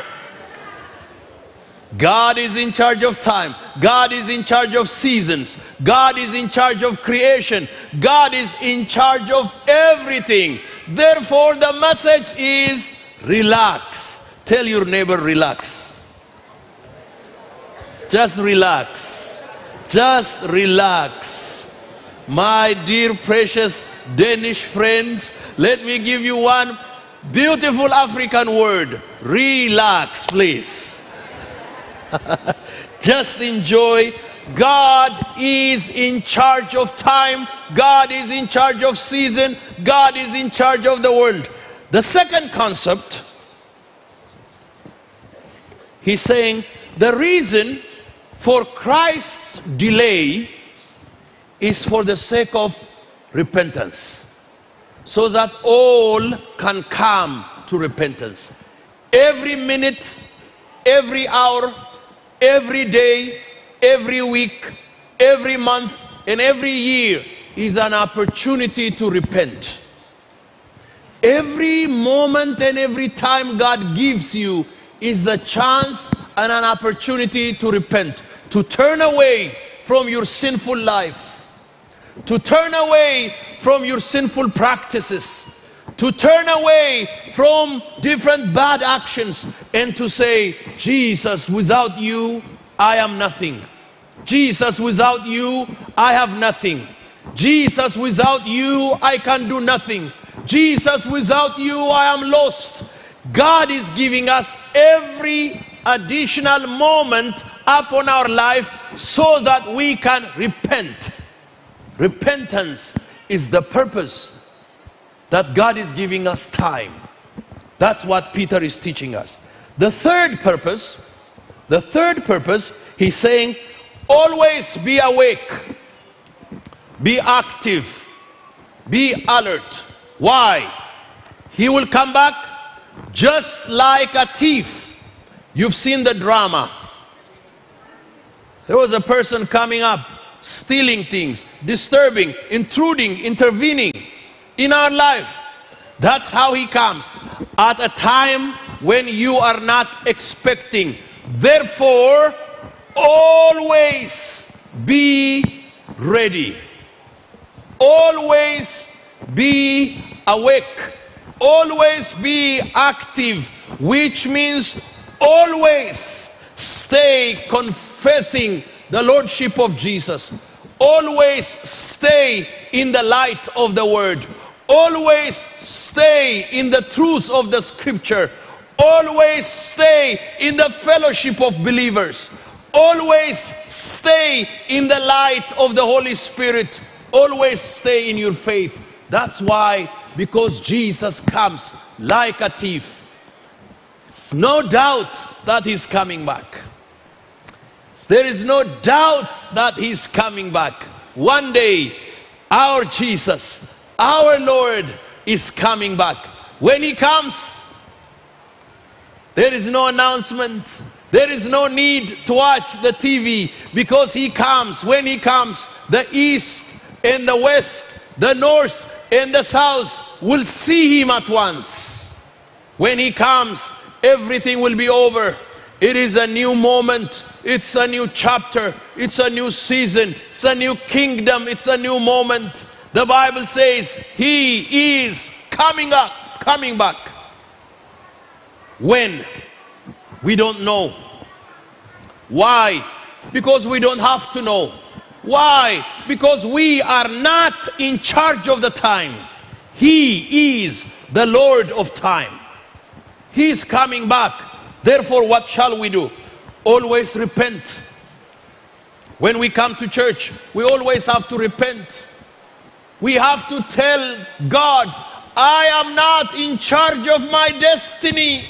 S4: God is in charge of time. God is in charge of seasons. God is in charge of creation. God is in charge of everything. Therefore, the message is relax. Tell your neighbor, relax. Just relax. Just relax. My dear precious Danish friends, let me give you one beautiful African word. Relax, please. Just enjoy. God is in charge of time. God is in charge of season. God is in charge of the world. The second concept, he's saying the reason for Christ's delay is for the sake of repentance, so that all can come to repentance. Every minute, every hour, every day, every week, every month, and every year is an opportunity to repent. Every moment and every time God gives you is a chance and an opportunity to repent, to turn away from your sinful life, to turn away from your sinful practices, to turn away from different bad actions, and to say, Jesus, without you, I am nothing. Jesus, without you, I have nothing. Jesus, without you, I can do nothing. Jesus, without you, I am lost. God is giving us every additional moment upon our life so that we can repent. Repentance is the purpose that God is giving us time. That's what Peter is teaching us. The third purpose, he's saying, always be awake, be active, be alert. Why? He will come back just like a thief. You've seen the drama. There was a person coming up, stealing things, disturbing, intruding, intervening in our life. That's how he comes, at a time when you are not expecting. Therefore, always be ready. Always be awake. Always be active, which means always stay confessing the Lordship of Jesus. Always stay in the light of the Word. Always stay in the truth of the Scripture. Always stay in the fellowship of believers. Always stay in the light of the Holy Spirit. Always stay in your faith. That's why, because Jesus comes like a thief. It's no doubt that He's coming back. There is no doubt that He's coming back. One day, our Jesus, our Lord, is coming back. When He comes, There is no announcement. There is no need to watch the TV, because He comes. When He comes, the east and the west, the north and the south will see Him at once. When He comes, everything will be over. It is a new moment. It's a new chapter. It's a new season. It's a new kingdom. It's a new moment. The Bible says He is coming back. When? We don't know. Why? Because we don't have to know. Why? Because we are not in charge of the time. He is the Lord of time. He is coming back. Therefore, what shall we do? Always repent. When we come to church, we always have to repent. We have to tell God, I am not in charge of my destiny.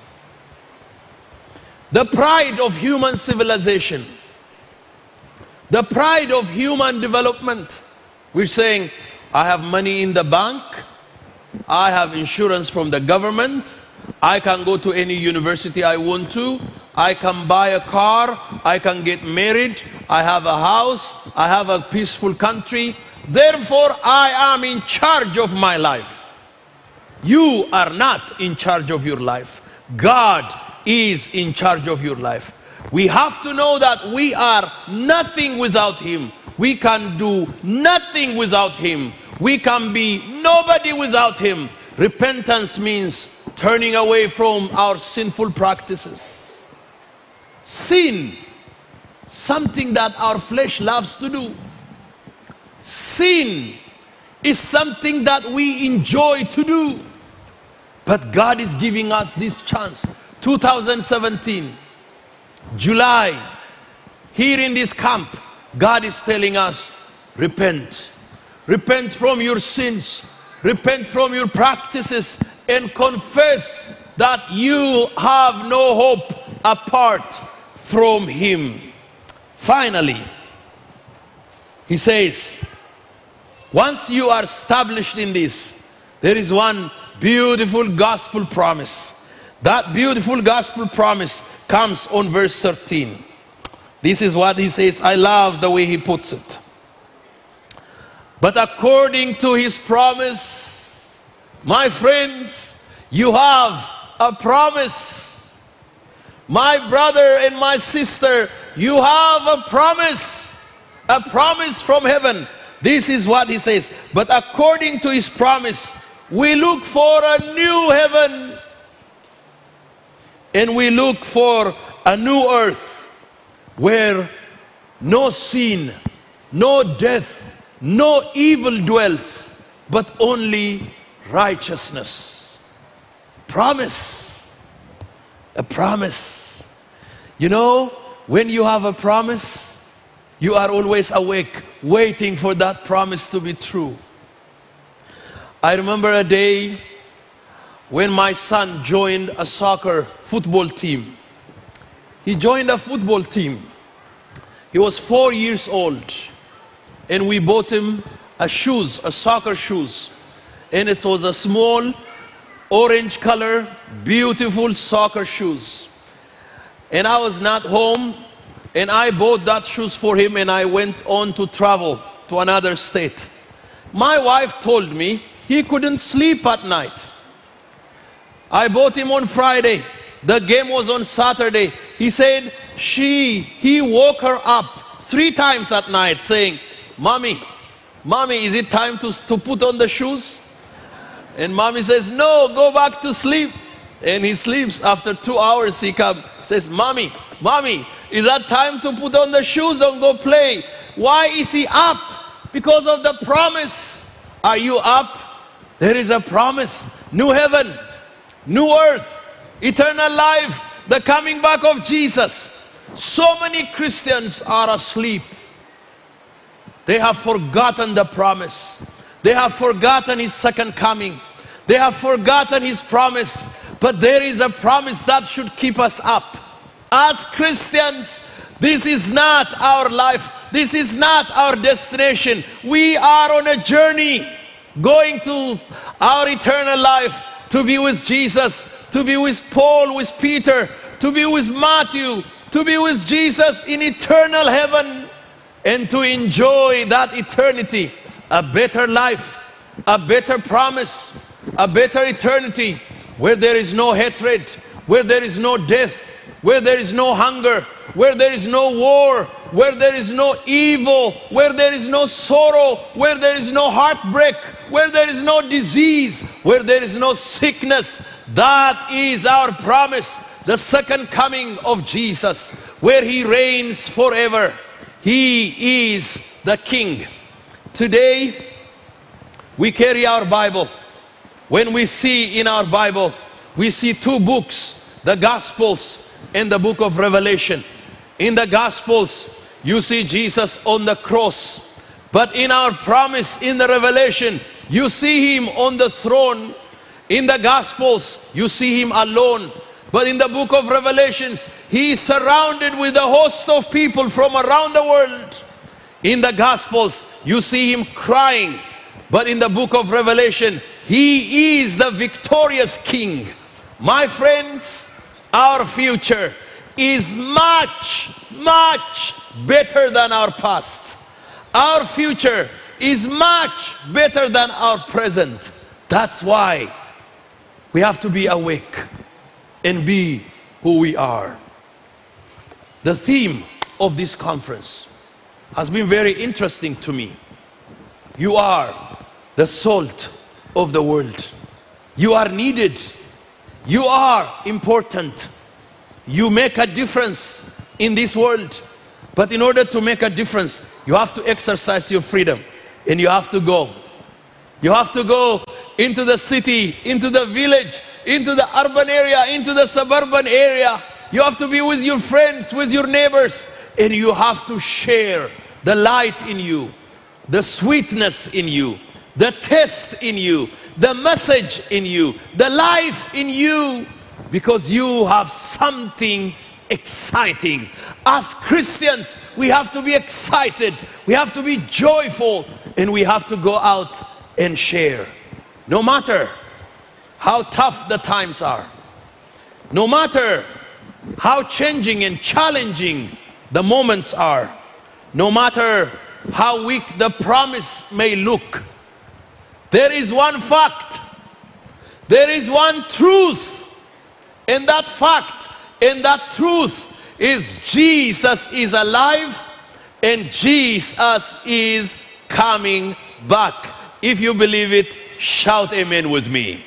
S4: The pride of human civilization, the pride of human development. We're saying, I have money in the bank, I have insurance from the government, I can go to any university I want to, I can buy a car, I can get married, I have a house, I have a peaceful country, therefore I am in charge of my life. You are not in charge of your life. God is in charge of your life. We have to know that we are nothing without Him. We can do nothing without Him. We can be nobody without Him. Repentance means turning away from our sinful practices. Sin, something that our flesh loves to do. Sin is something that we enjoy to do. But God is giving us this chance. 2017, July, here in this camp, God is telling us, repent. Repent from your sins. Repent from your practices and confess that you have no hope apart from Him. Finally, He says, once you are established in this, there is one beautiful gospel promise. That beautiful gospel promise comes on verse 13. This is what He says. I love the way He puts it. But according to His promise, my friends, you have a promise. My brother and my sister, you have a promise from heaven. This is what He says. But according to His promise, we look for a new heaven. And we look for a new earth where no sin, no death, no evil dwells, but only righteousness. Promise. A promise. You know, when you have a promise, you are always awake, waiting for that promise to be true. I remember a day when my son joined a football team. He joined a football team. He was 4 years old. And we bought him soccer shoes. And it was a small, orange color, beautiful soccer shoes. And I was not home. And I bought that shoes for him, and I went on to travel to another state. My wife told me he couldn't sleep at night. I bought him on Friday. The game was on Saturday. He said he woke her up 3 times at night saying, Mommy, is it time to put on the shoes? And Mommy says, no, go back to sleep. And he sleeps. After 2 hours he comes, says, Mommy, is that time to put on the shoes and go play? Why is he up? Because of the promise. Are you up? There is a promise. New heaven, new earth, eternal life, the coming back of Jesus. So many Christians are asleep. They have forgotten the promise. They have forgotten His second coming. They have forgotten His promise. But there is a promise that should keep us up. As Christians, this is not our life. This is not our destination. We are on a journey going to our eternal life. to be with Jesus, to be with Paul, with Peter, to be with Matthew, to be with Jesus in eternal heaven, and to enjoy that eternity, a better life, a better promise, a better eternity, where there is no hatred, where there is no death, where there is no hunger, where there is no war, where there is no evil, where there is no sorrow, where there is no heartbreak, where there is no disease, where there is no sickness. That is our promise, the second coming of Jesus, where He reigns forever. He is the King. Today, we carry our Bible. When we see in our Bible, we see two books, the Gospels and the book of Revelation. In the Gospels, you see Jesus on the cross. But in our promise, in the Revelation, you see Him on the throne. In the Gospels, you see Him alone. But in the book of Revelations, He is surrounded with a host of people from around the world. In the Gospels, you see Him crying. But in the book of Revelation, He is the victorious King. My friends, our future is much, much better than our past. Our future is much better than our present. That's why we have to be awake and be who we are. The theme of this conference has been very interesting to me. You are the salt of the world. You are needed. You are important. You make a difference in this world. But in order to make a difference, you have to exercise your freedom. And you have to go. You have to go into the city, into the village, into the urban area, into the suburban area. You have to be with your friends, with your neighbors. And you have to share the light in you, the sweetness in you, the taste in you, the message in you, the life in you, because you have something exciting. As Christians, we have to be excited, we have to be joyful, and we have to go out and share. No matter how tough the times are, no matter how changing and challenging the moments are, no matter how weak the promise may look, there is one fact, there is one truth, and that fact and that truth is Jesus is alive and Jesus is coming back. If you believe it, shout amen with me.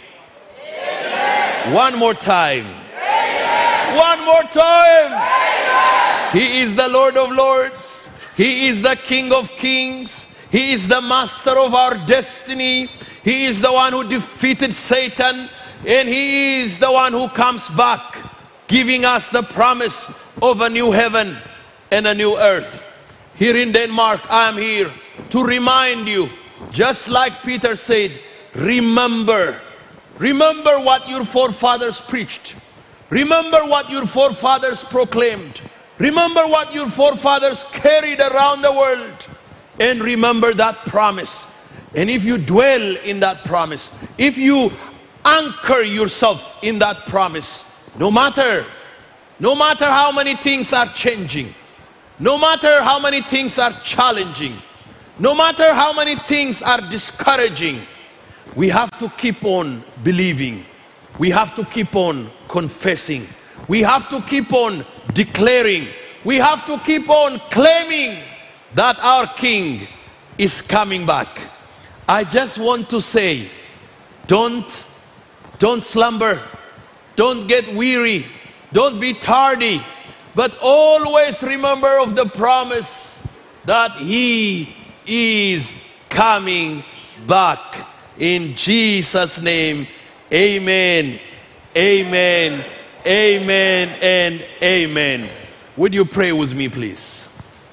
S4: Amen. One more time. Amen. One more time. Amen. He is the Lord of Lords. He is the King of Kings. He is the master of our destiny. He is the one who defeated Satan. And He is the one who comes back, giving us the promise of a new heaven and a new earth. Here in Denmark, I am here to remind you, just like Peter said, remember. Remember what your forefathers preached. Remember what your forefathers proclaimed. Remember what your forefathers carried around the world. And remember that promise. And if you dwell in that promise, if you anchor yourself in that promise, no matter how many things are changing, no matter how many things are challenging, no matter how many things are discouraging, we have to keep on believing. We have to keep on confessing. We have to keep on declaring. We have to keep on claiming that our King is coming back. I just want to say, don't slumber, don't get weary, don't be tardy, but always remember of the promise that He is coming back. In Jesus' name, amen, amen, amen, and amen. Would you pray with me, please?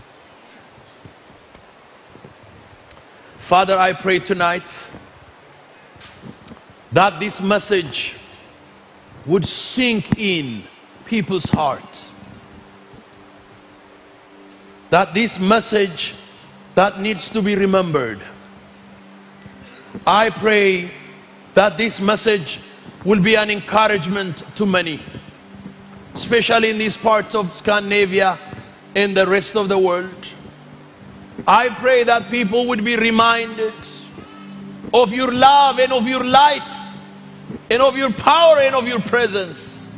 S4: Father, I pray tonight that this message would sink in people's hearts. That this message that needs to be remembered. I pray that this message will be an encouragement to many, especially in these parts of Scandinavia and the rest of the world. I pray that people would be reminded of your love and of your light and of your power and of your presence.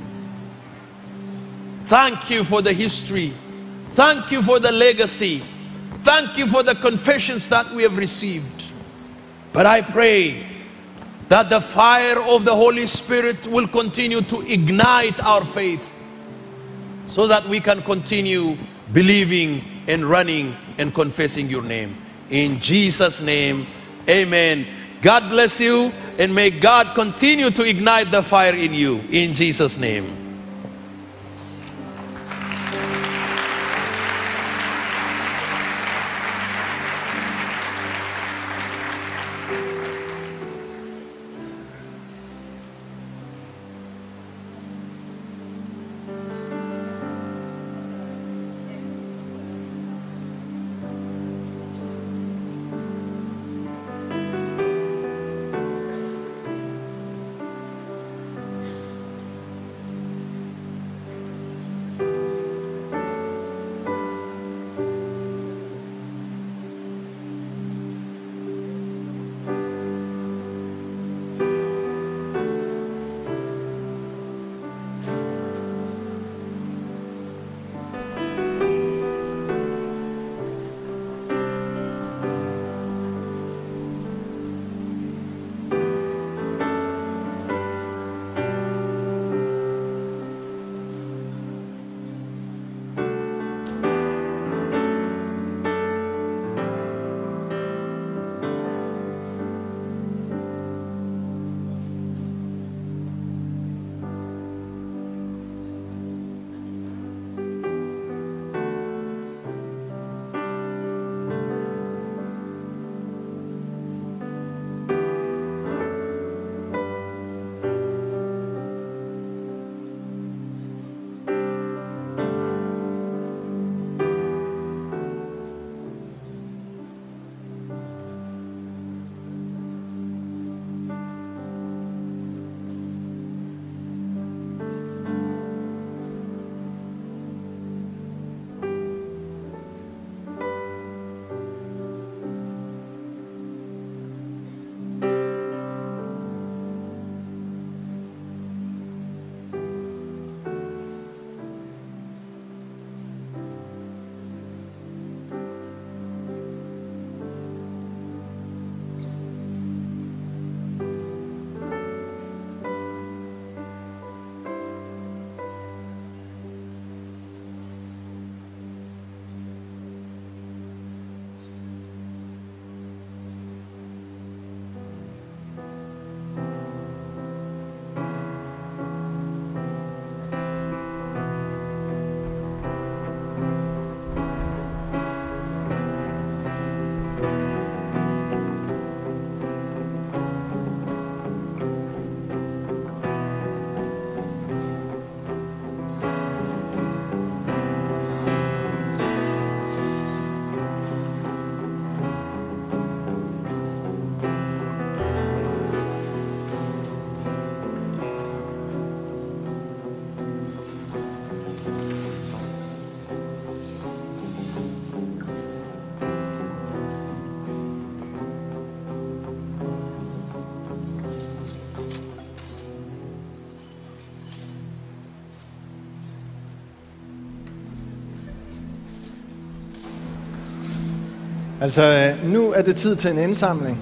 S4: Thank you for the history. Thank you for the legacy. Thank you for the confessions that we have received. But I pray that the fire of the Holy Spirit will continue to ignite our faith so that we can continue believing and running and confessing your name. In Jesus' name, amen. God bless you, and may God continue to ignite the fire in you. In Jesus' name.
S3: Altså, nu er det tid til en indsamling,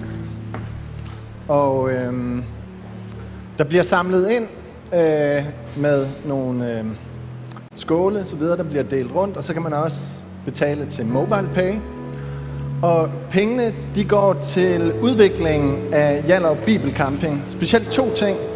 S3: og der bliver samlet ind med nogle skåle og så videre, der bliver delt rundt, og så kan man også betale til MobilePay. Og pengene, de går til udviklingen af Hjallerup Bibelcamping. Specielt to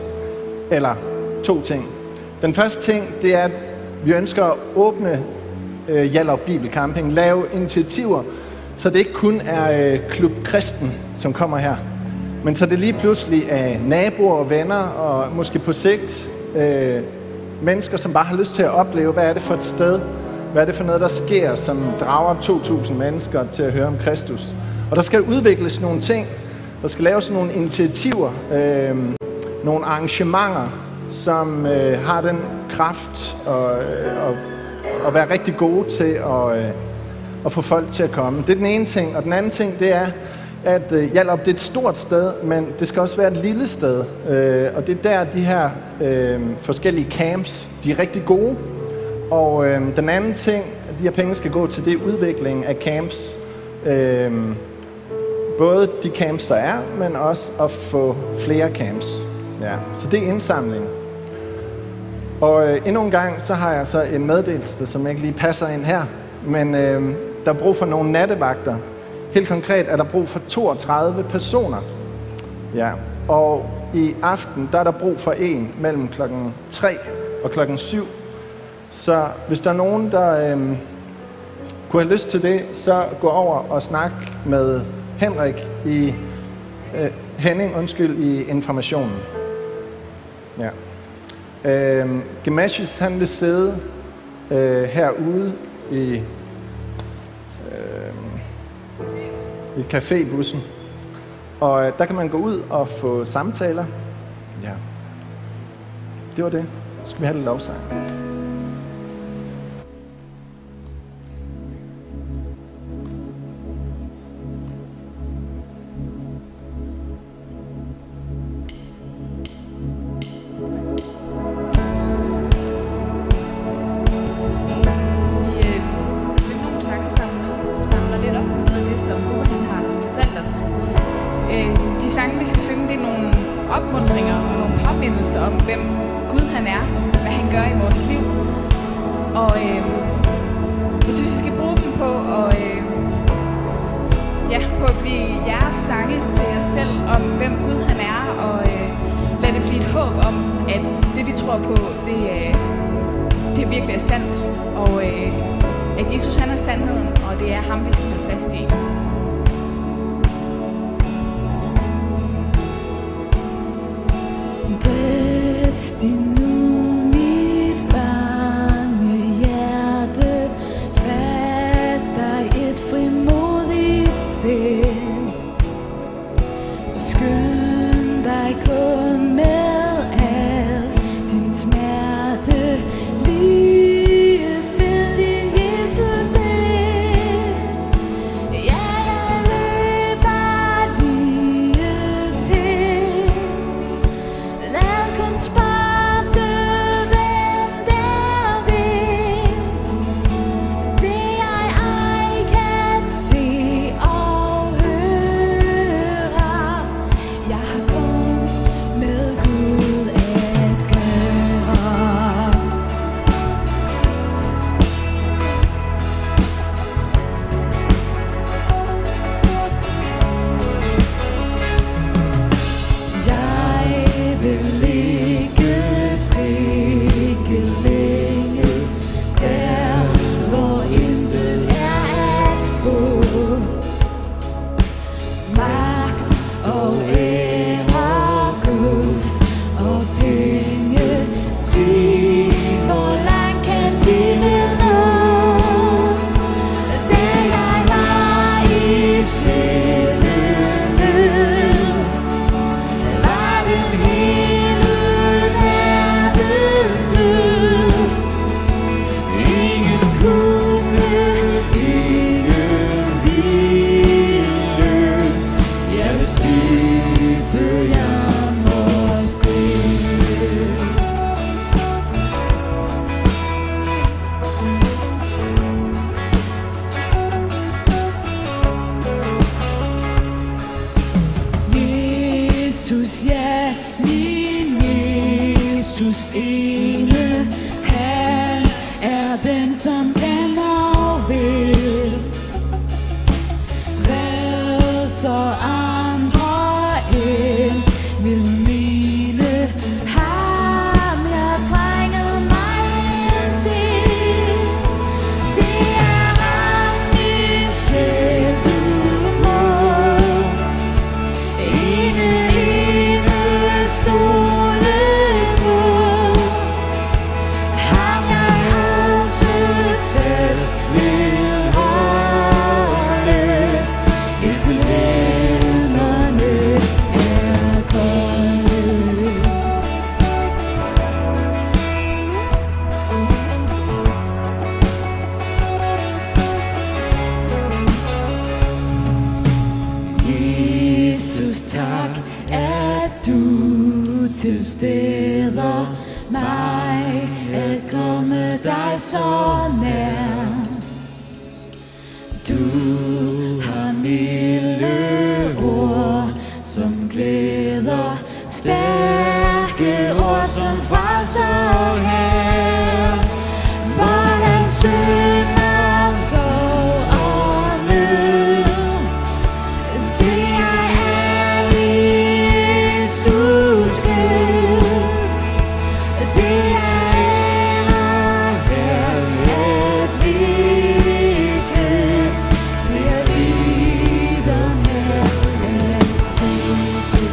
S3: ting. Den første ting, det er, at vi ønsker at åbne Hjallerup Bibelcamping, lave initiativer, så det ikke kun er Klub Kristen, som kommer her, men så det lige pludselig er naboer og venner, og måske på sigt mennesker, som bare har lyst til at opleve, hvad er det for et sted, hvad er det for noget, der sker, som drager 2.000 mennesker til at høre om Kristus. Og der skal udvikles nogle ting, der skal laves nogle initiativer, nogle arrangementer, som har den kraft at være rigtig gode til at få folk til at komme. Det er den ene ting. Og den anden ting, det er, at Hjallerup, det er et stort sted, men det skal også være et lille sted. Og det er der, de her forskellige camps, de er rigtig gode. Og den anden ting, de her penge skal gå til, det er udvikling af camps. Både de camps, der er, men også at få flere camps. Ja. Så det er indsamling. Og endnu en gang, så har jeg så en meddelelse, som ikke lige passer ind her. Men der er brug for nogle nattevagter. Helt konkret er der brug for 32 personer. Ja. Og i aften, der er der brug for en mellem klokken 3 og klokken 7. Så hvis der er nogen, der kunne have lyst til det, så gå over og snak med Henning i informationen. Ja. Gemashis, han vil sidde herude i cafébussen. Og der kan man gå ud og få samtaler. Ja. Det var det. Så skal vi have lidt lovsang.
S5: glæder mig at komme dig så nær. Du har milde ord, som glæder, stærke ord, som frelser her. Hvordan synder, sorg og nød, se jeg er Jesus skyld. Det er ære værd at ligge, det er videre med at tænke.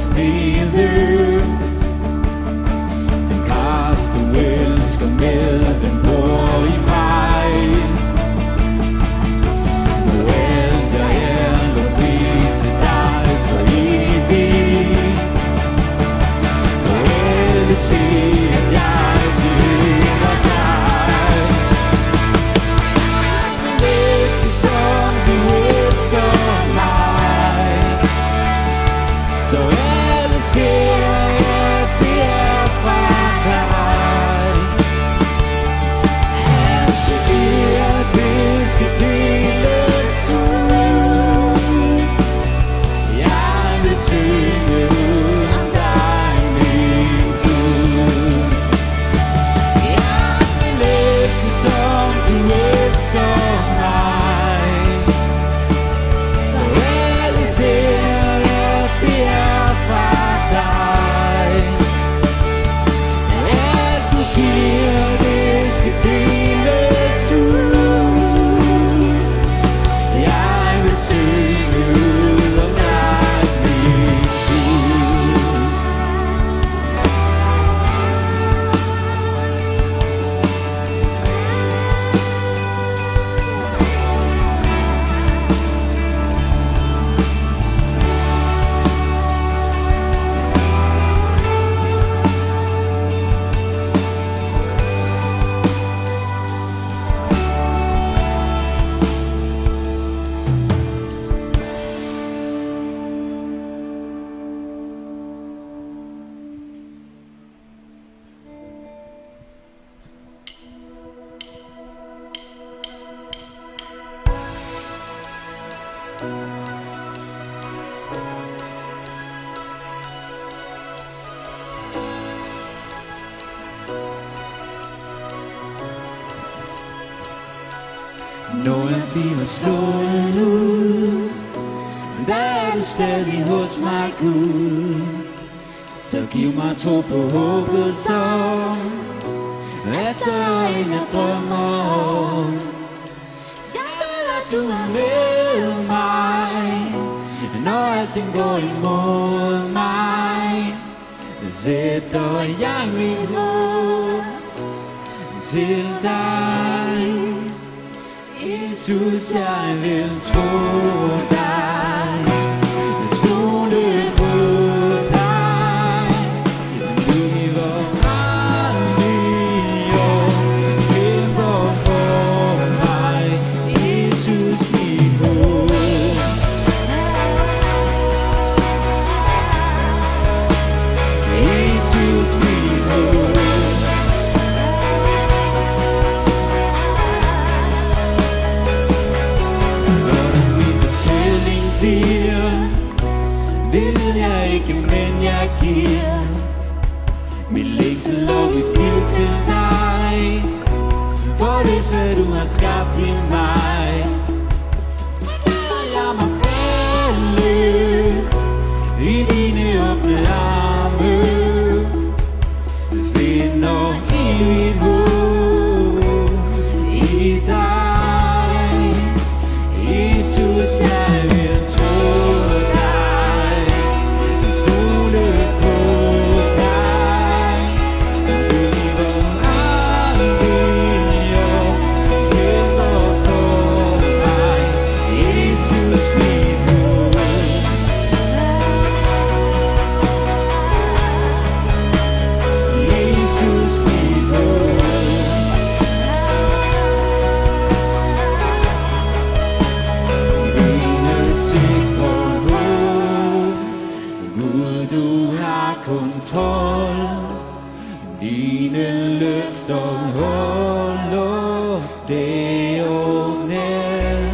S5: stille. Den kraft du elsker med, den bor i mig. Må alt jeg er lovprise dig for evigt. Må alle se at jeg tilhører dig. Jeg vil elske som du elsker mig. Så alle ser at det er fra dig. Alt du giver, det skal deles ud. Jeg vil synge om dig, min Gud. Jeg vil elske som du elsker mig. Så alle ser at det er fra dig. Alt du giver, det skal deles ud. Jeg vil synge om dig, min Gud. Når jeg bliver slået ud, der er du stadig hos mig, Gud. Så giv mig tro på håbet, som er større end jeg drømmer om. Jeg ved, at du er med mig, når alting går imod mig. Sætter jeg mit håb til dig. Jesus, jeg vil tro dig, stole på dig. Liv og aldrig og kæmper for mig. Jesus, mit håb. Jesus, mit håb. Det ved jeg ikke, men jeg giver mit længsel og mit liv til dig. For det er, hvad du har skabt i mig. Så lader jeg mig falde i dine åbne arme. Finder evigt håb i dig. Jesus, jeg vil tro dig, stole på dig. Du giver aldrig og kæmper for mig. Jesus, mit håb. Jesus, mit håb. Gud, du har kontrol. Dine løfter holder det åbne.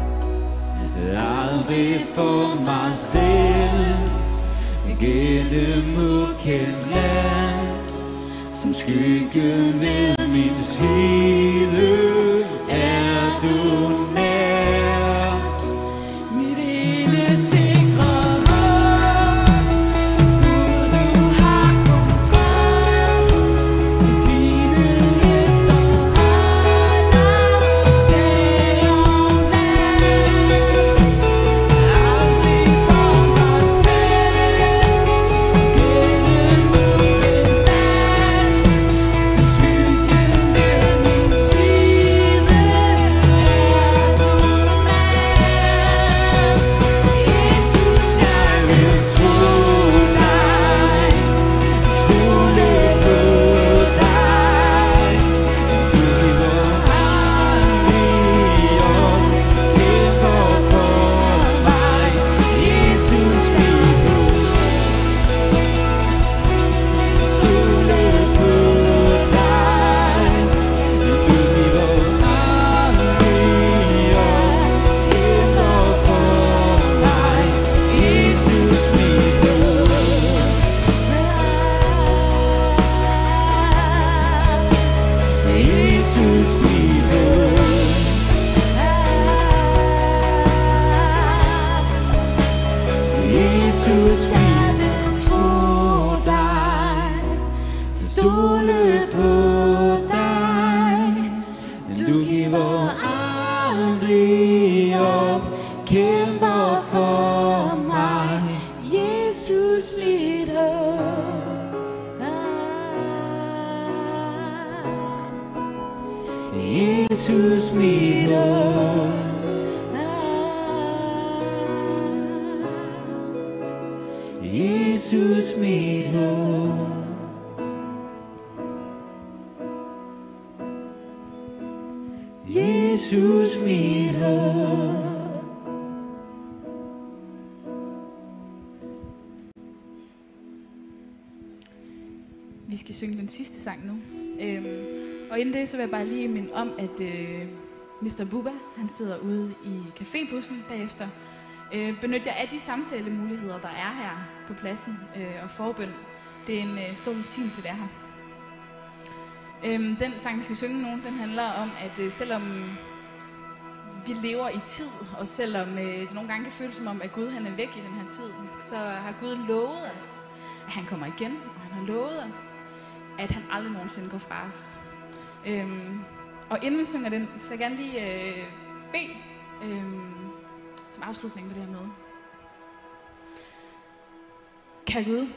S5: Aldrig for mig selv. Gennem ukendt land. Som skyggen ved min side er du nær. Mit ene sikre håb. Gud, du har kontrol. Dine løfter holder det åbne. Aldrig for mig selv. Jesus mit håb. Jesus mit håb. Jesus mit håb. Jesus mit håb.
S6: Vi skal synge den sidste sang nu. Og inden det, så vil jeg bare lige minde om, at Mr. Bubba, han sidder ude i cafébussen bagefter. Benyt jer af de samtalemuligheder, der er her på pladsen og forbøn. Det er en stor velsignelse, det er her. Den sang, vi skal synge nu, den handler om, at selvom vi lever i tid, og selvom det nogle gange kan føles som om, at Gud han er væk i den her tid, så har Gud lovet os, at han kommer igen, og han har lovet os, at han aldrig nogensinde går fra os. Og inden vi synger den, så vil jeg gerne lige bede som afslutning på det her møde. Kære Gud,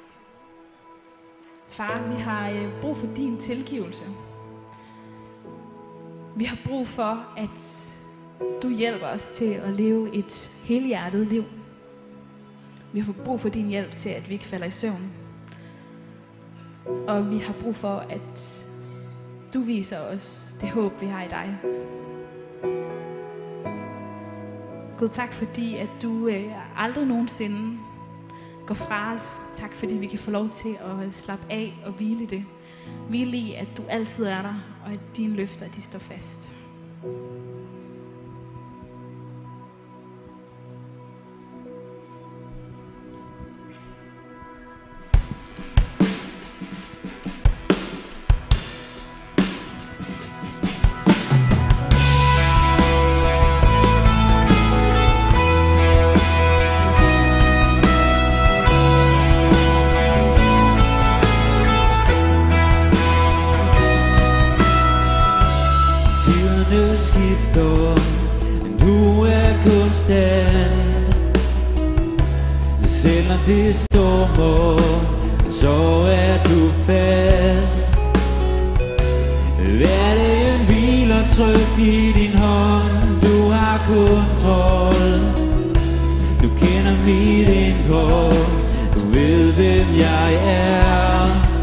S6: Far, vi har brug for din tilgivelse. Vi har brug for, at du hjælper os til at leve et helhjertet liv. Vi har brug for din hjælp til, at vi ikke falder i søvn. Og vi har brug for, at du viser os det håb, vi har i dig. Gud, tak fordi, at du aldrig nogensinde går fra os. Tak fordi vi kan få lov til at slappe af og hvile i det. Hvile i, at du altid er der, og at dine løfter, de står fast.
S5: Selvom det stormer, så er du fast. Hverdagen hviler trygt i din hånd. Du har kontrol. Du kender mit indhold. Du ved hvem jeg er.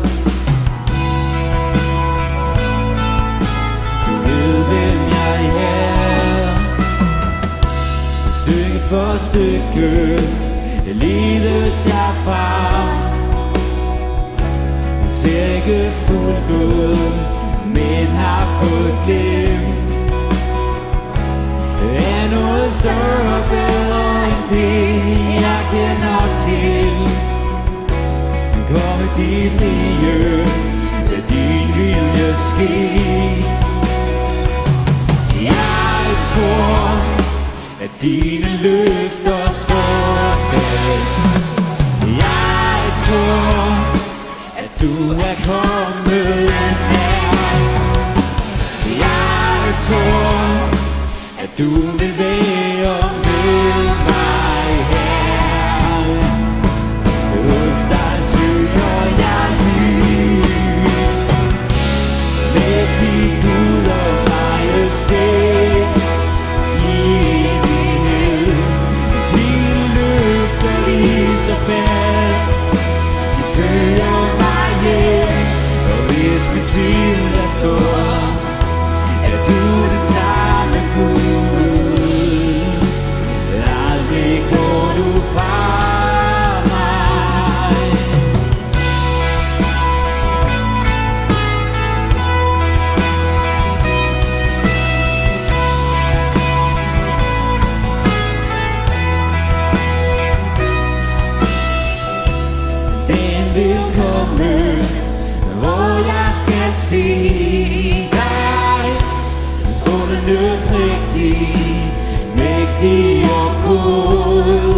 S5: Du ved hvem jeg er. Stykke for stykke ledes jeg frem. Ser ikke fuldt ud, men har fået glimt af noget større og bedre end det, jeg kender til. Kom med dit rige, lad din vilje ske. Jeg tror, at dine løfter står fast. Jeg tror, at du er kommet nær. Jeg tror, at du vil være med mig her. Hos dig søger jeg lys. Med din Gud og majestæt i evighed. Dine løfter viser fast. De fører mig hjem. Og hvis min tid er stor, er du den samme Gud. Aldrig går du fra mig. Den vil komme, hvor jeg skal se dig. Strålende, prægtig, mægtig og god.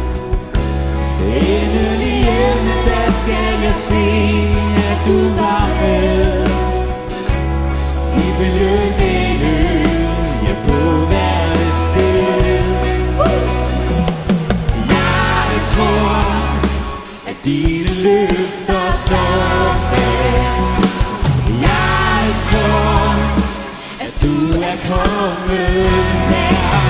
S5: Endelig hjemme, der skal jeg se, at du var med. Himlen endnu, jeg på hvert sted. Jeg tror, Dine løfter står fast. Jeg tror, at du er kommet nær.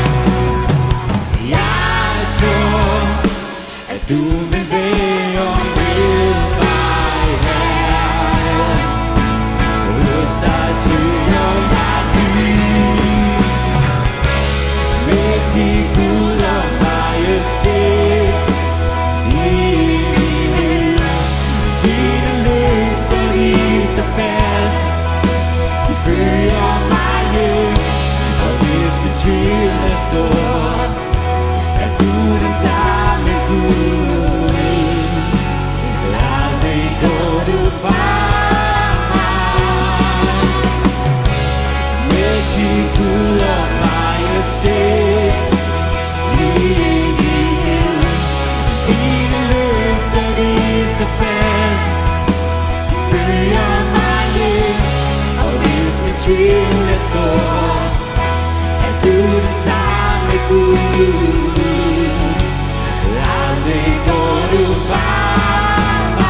S5: Jeg tror, at du vil være med mig her. Hos dig søger jeg lys. Mægtig Gud og majestæt. Evighed. Dine løfter, de står fast. De fører mig hjem. Og hvis min tvivl er stor, er du den samme Gud. Aldrig går du fra mig. Mægtig Gud og majestæt. Evighed. Dine løfter, de står fast. De fører mig hjem. Og hvis min tvivl er stor, er du den samme Gud. Aldrig går du fra mig.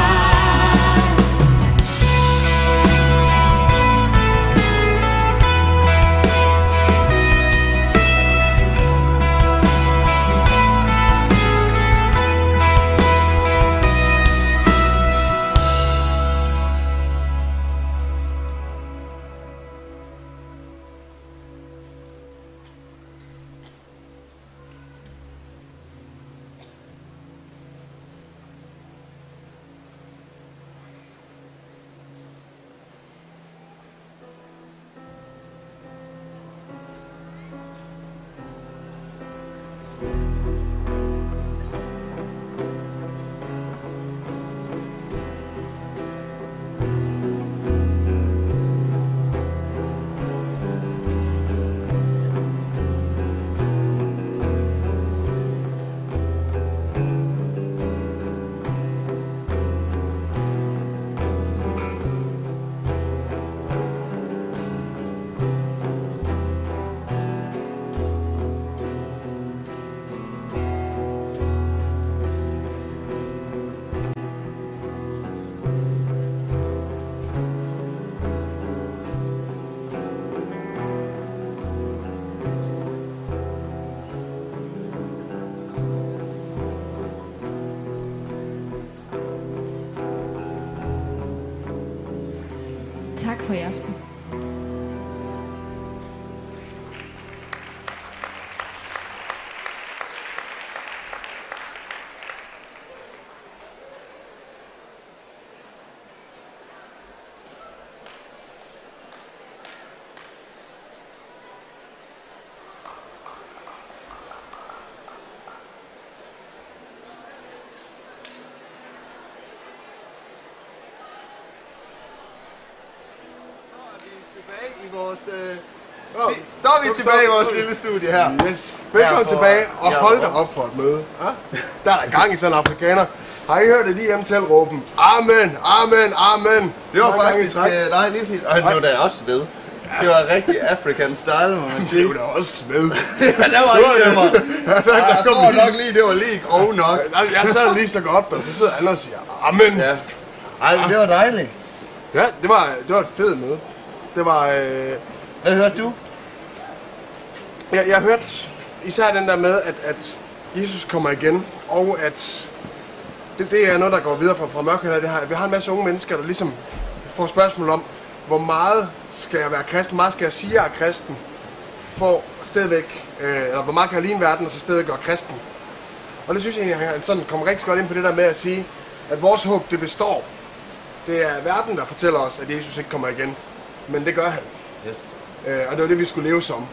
S6: Tak for i aften.
S1: Så er vi tilbage i vores lille studie her.
S2: Yes. Velkommen tilbage, og hold da op for et møde. Der er der gang i sådan en afrikaner. Har I hørt, at de hjemtal-råben? Amen, amen, amen.
S1: Det var faktisk, nej, lige præcis. Og det var da også ved. Det var rigtig African style, må man sige.
S2: Det var da også ved.
S1: Ja, der var ikke det, mig. Jeg tror nok lige, det var lige grov nok.
S2: Jeg sad lige så godt, og så sidder han og siger, amen.
S1: Ja. Ej, det var dejligt.
S2: Ja, det var et fedt møde. Det var...
S1: Hvad hørte du?
S2: Jeg hørte især den der med, at Jesus kommer igen, og at det er noget, der går videre fra mørket. Det her. Vi har en masse unge mennesker, der ligesom får spørgsmål om, hvor meget skal jeg være kristen, hvor meget skal jeg sige, at jeg er kristen, for stadigvæk, eller hvor meget kan jeg ligne verden, og så stadigvæk gøre kristen. Og det synes jeg egentlig, han sådan kommer rigtig godt ind på det der med at sige, at vores håb, det består. Det er verden, der fortæller os, at Jesus ikke kommer igen, men det gør han.
S1: Yes.
S2: Og det var det, vi skulle leve som.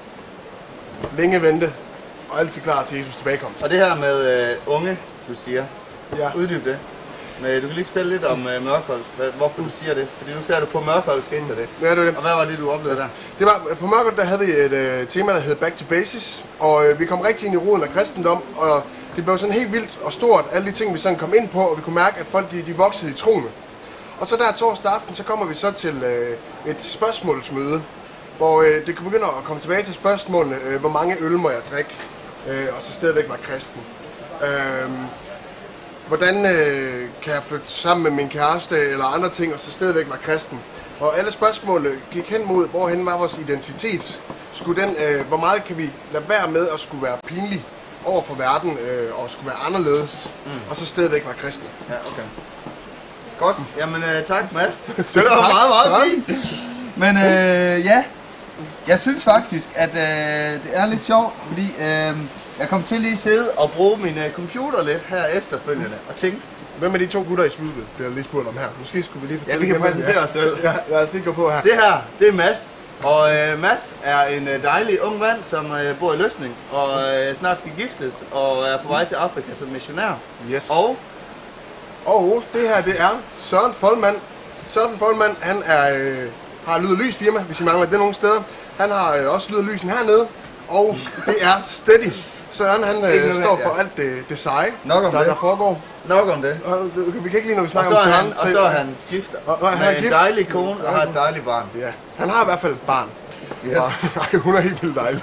S2: Længe vente, og altid klar til Jesus tilbagekomst.
S1: Og det her med unge, du siger,
S2: Ja.
S1: uddyb det. Men du kan lige fortælle lidt om Mørkholdt, hvorfor du siger det. Fordi nu ser du på Mørkholdt, skete der det.
S2: Ja, det var det.
S1: Og hvad var det, du oplevede der?
S2: Det var, på Mørkholdt, der havde vi et tema, der hed Back to Basis, og vi kom rigtig ind i roden af kristendom, og det blev sådan helt vildt og stort, alle de ting, vi sådan kom ind på, og vi kunne mærke, at folk de voksede i troen. Og så der torsdag aften, så kommer vi så til et spørgsmålsmøde, hvor det kan begynde at komme tilbage til spørgsmålene, hvor mange øl må jeg drikke, og så stadigvæk var kristen. hvordan kan jeg flytte sammen med min kæreste eller andre ting, og så stadigvæk være kristen? Og alle spørgsmål gik hen mod, hvorhen var vores identitet? Hvor meget kan vi lade være med at skulle være pinlig over for verden, og skulle være anderledes, og så stadigvæk være kristne?
S1: Ja, okay. Godt. Jamen, tak, Mads. Det
S2: Selv
S1: var
S2: tak,
S1: meget fint. Men ja, jeg synes faktisk, at det er lidt sjovt, fordi jeg kom til lige at sidde og bruge min computer lidt her efterfølgende, og tænkte...
S2: Hvem er de 2 gutter i smyget, det er lige spurgt om her? Måske skulle vi lige fortælle.
S1: Ja, vi kan præsentere os selv.
S2: Ja, lad os lige gå på her.
S1: Det her, det er Mads. Og Mads er en dejlig ung mand, som bor i Løsning, og snart skal giftes, og er på vej til Afrika som missionær.
S2: Yes.
S1: Og
S2: det her, det er Søren Foldmann. Søren Foldmann, han har lyd- og lys firma, hvis I mangler det nogle steder. Han har også lyd- og lysen hernede, og det er Steady. Søren, han står for alt det seje, der foregår.
S1: Nok om det.
S2: Vi kan ikke lide, når vi snakker om Søren.
S1: Og så er han gift med en dejlig kone og har et dejligt barn.
S2: Ja, han har i hvert fald et barn.
S1: Yes.
S2: Nej, hun er helt vildt dejlig.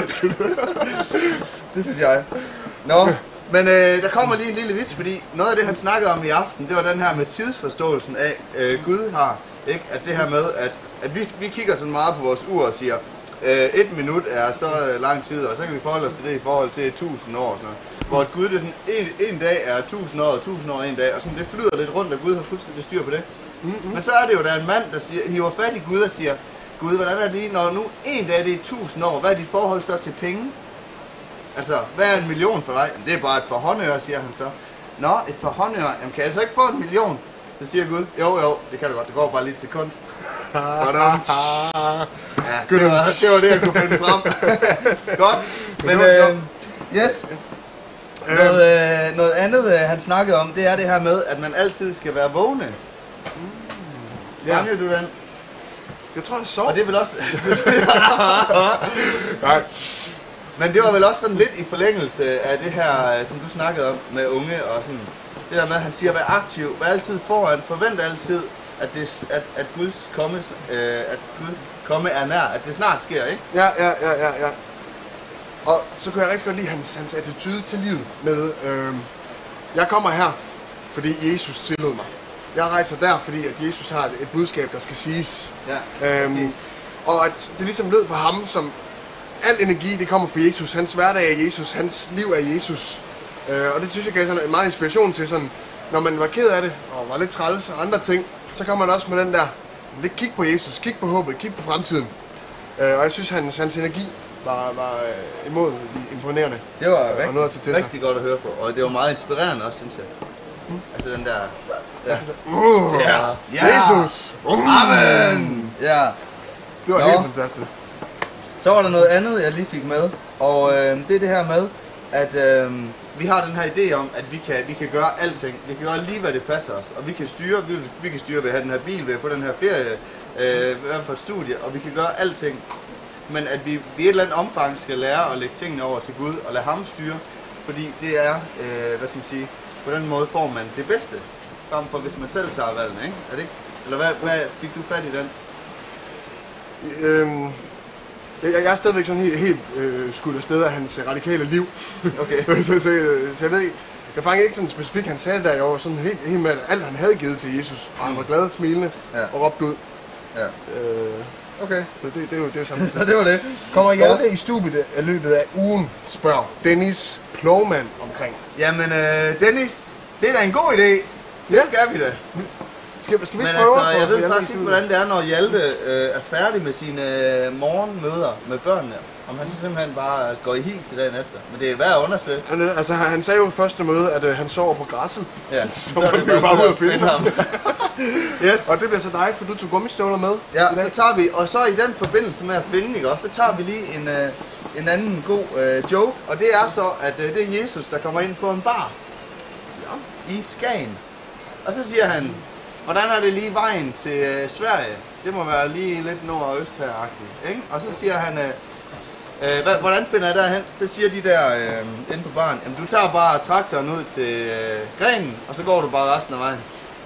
S1: Det synes jeg. Nå, men der kommer lige en lille vits, fordi noget af det, han snakkede om i aften, det var den her med tidsforståelsen af, Gud har. Ikke? At det her med, at vi kigger sådan meget på vores ur og siger, 1 minut er så lang tid, og så kan vi forholde os til det i forhold til 1000 år og sådan noget. Hvor et Gud, det er sådan, en dag er 1000 år, og 1000 år er en dag, og sådan det flyder lidt rundt, og Gud har fuldstændig styr på det. Men så er det jo, der er en mand, der hiver fat i Gud og siger, Gud, hvordan er det lige, når nu en dag det er 1000 år, hvad er dit forhold så til penge? Altså, hvad er 1 million for dig? Jamen, det er bare et par håndører, siger han så. Nå, et par håndører, jamen kan jeg så ikke få 1 million? Så siger Gud, jo, det kan du godt, det går bare lige et sekund. Godt. Ja, det var det, jeg kunne finde frem. Godt, men yes. Noget andet, han snakkede om, det er det her med, at man altid skal være vågne. Fangede du den?
S2: Jeg tror, jeg sov.
S1: Og det er vel også... Nej. Men det var vel også sådan lidt i forlængelse af det her, som du snakkede om med unge og sådan... Det der med, at han siger, vær aktiv, vær altid foran, forvent altid, at Guds komme er nær, at det snart sker, ikke?
S2: Ja. Og så kunne jeg rigtig godt lide hans attitude til livet med, jeg kommer her, fordi Jesus tillod mig. Jeg rejser der, fordi at Jesus har et budskab, der skal siges.
S1: Ja,
S2: og at det ligesom lød på ham, som al energi, det kommer fra Jesus. Hans hverdag er Jesus, hans liv er Jesus. Og det synes jeg gav sådan en meget inspiration til sådan, når man var ked af det, og var lidt træls og andre ting, så kommer man også med den der, lidt kig på Jesus, kig på håbet, kig på fremtiden. Og jeg synes, hans energi var imod imponerende.
S1: Det var rigtig godt at høre på, og det var meget inspirerende også, synes jeg. Altså den der... Ja.
S2: Jesus!
S1: Amen! Ja.
S2: Det var helt fantastisk.
S1: Så var der noget andet, jeg lige fik med, og det er det her med, at vi har den her idé om, at vi kan gøre alting. Vi kan gøre lige, hvad det passer os, og vi kan styre ved at have den her bil, ved at få den her ferie, være på et studie, og vi kan gøre alting. Men at vi i et eller andet omfang skal lære at lægge tingene over til Gud og lade ham styre, fordi det er, hvad skal man sige, på den måde får man det bedste, frem for hvis man selv tager valgene, ikke? Er det ikke? Eller hvad fik du fat i den?
S2: Jeg er stadigvæk sådan helt skudt afsted af hans radikale liv.
S1: Okay.
S2: så jeg ved ikke, jeg fangede ikke sådan specifikt, han sagde det der, jeg var sådan helt med alt han havde givet til Jesus, og han var glad og smilende og råbte ud.
S1: Ja. Okay.
S2: Så det er jo samme.
S1: Så det var det.
S2: Kommer Hjalte i studiet i løbet af ugen, spørger Dennis Plovman omkring.
S1: Jamen Dennis, det er da en god idé. Det skal vi da.
S2: Skal vi
S1: men
S2: prøve
S1: altså, jeg ved faktisk ikke, hvordan det er, når Hjalte er færdig med sine morgenmøder med børnene. Om han så simpelthen bare går i hi til dagen efter. Men det er værd at undersøge.
S2: Han sagde jo i første møde, at han sover på græsset.
S1: Ja,
S2: så er det bare ud at finde ham.
S1: Yes.
S2: Og det bliver så dig, for du tog gummistøvler med.
S1: Ja, så tager vi, og så i den forbindelse med at finde, ikke også, så tager vi lige en anden god joke. Og det er så, at det er Jesus, der kommer ind på en bar i Skagen. Og så siger han, hvordan er det lige vejen til Sverige? Det må være lige lidt nord- og øst her-agtigt, ikke? Og så siger han, hvordan finder jeg derhen? Så siger de der inde på baren, jamen du tager bare traktoren ud til grenen, og så går du bare resten af vejen.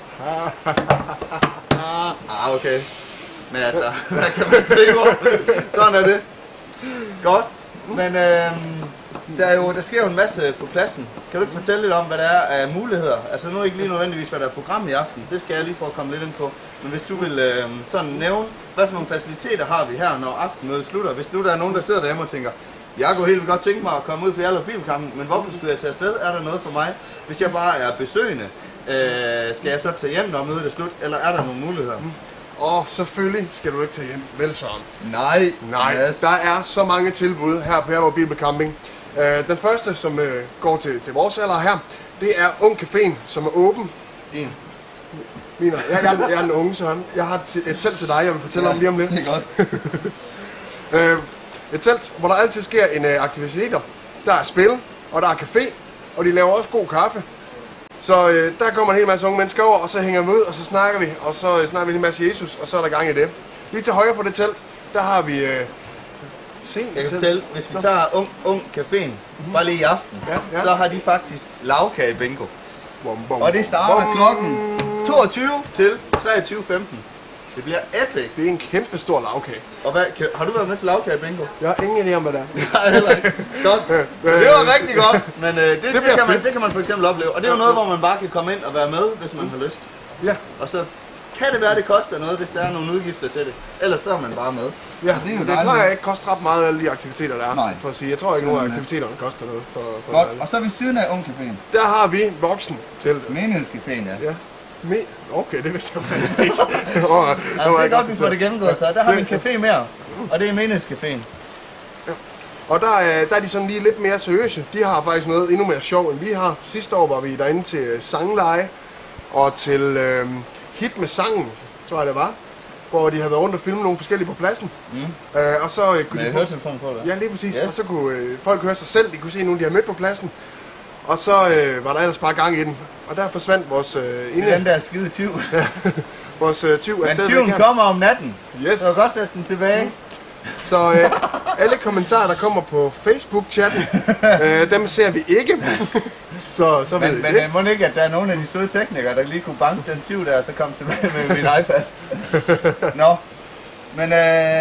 S1: Okay. Men altså, hvad kan man tænke over? Sådan er det. Godt. Men Der sker jo en masse på pladsen. Kan du ikke fortælle lidt om, hvad der er af muligheder? Altså nu ikke lige nødvendigvis, hvad der er program i aften. Det skal jeg lige prøve at komme lidt ind på. Men hvis du vil sådan nævne, hvad for nogle faciliteter har vi her, når aftenmødet slutter? Hvis nu der er nogen, der sidder derhjemme og tænker, jeg kunne helt godt tænke mig at komme ud på Hjallerup Bibelkampen, men hvorfor skulle jeg tage afsted? Er der noget for mig? Hvis jeg bare er besøgende, skal jeg så tage hjem, når mødet er slut? Eller er der nogle muligheder?
S2: Og selvfølgelig skal du ikke tage hjem. Vel, Søren?
S1: Nej.
S2: Yes. Der er så mange tilbud her på Hjallerup Bibelcamping. Den første, som går til vores alder her, det er Ung Caféen, som er åben.
S1: Din.
S2: Jeg er en unge, Søren. Jeg har et telt til dig, jeg vil fortælle om lige om lidt.
S1: Det er godt.
S2: Et telt, hvor der altid sker en aktiviteter. Der er spil, og der er café, og de laver også god kaffe. Så der kommer en hel masse unge mennesker over, og så hænger vi ud, og så snakker vi, og så snakker vi en masse Jesus, og så er der gang i det. Lige til højre for det telt, der har vi
S1: jeg kan fortælle, hvis vi tager Ung Caféen, bare lige i aften, så har de faktisk lavkage bingo. Og det starter klokken 22 til 23.15. Det bliver epic.
S2: Det er en kæmpe stor lavkage.
S1: Og har du været med til lavkage bingo?
S2: Jeg har ingen idé om, hvad det er.
S1: Nej, heller ikke. Godt. Det var rigtig godt, men det kan man for eksempel opleve. Og det er jo noget, hvor man bare kan komme ind og være med, hvis man har lyst.
S2: Ja.
S1: Og så kan det være, det koster noget, hvis der er nogle udgifter til det. Ellers så er man bare med.
S2: Ja, det plejer ikke koste ret meget af alle de aktiviteter, der er.
S1: Nej.
S2: For at sige. Jeg tror ikke, nogen af aktiviteterne koster noget. For
S1: godt. Og så ved siden af Ung Caféen.
S2: Der har vi voksen til
S1: Menighedscaféen, ja.
S2: Okay, det vidste jeg faktisk ikke.
S1: Det er godt, vi får det gennemgået, så der har vi en café mere, og det er Menighedscaféen.
S2: Ja. Og der er de sådan lige lidt mere seriøse. De har faktisk noget endnu mere sjov, end vi har. Sidste år var vi derinde til sangleje og til hit med sangen, tror jeg det var. Hvor de havde været rundt og filmet nogle forskellige på pladsen. Og så kunne
S1: med høretelefonen på,
S2: ja, lige præcis.
S1: Yes.
S2: Og så kunne folk høre sig selv. De kunne se nogle, de har mødt på pladsen. Og så var der ellers bare gang i den. Og der forsvandt vores
S1: den der skide tyv.
S2: vores tyv
S1: men tyven kommer om natten.
S2: Yes.
S1: Så er godt sætte den tilbage.
S2: Så alle kommentarer, der kommer på Facebook-chatten, dem ser vi ikke. så ved vi det.
S1: Men må ikke, at der er nogle af de søde teknikere, der lige kunne banke den tyv der, og så komme tilbage med min iPad. Nå. Men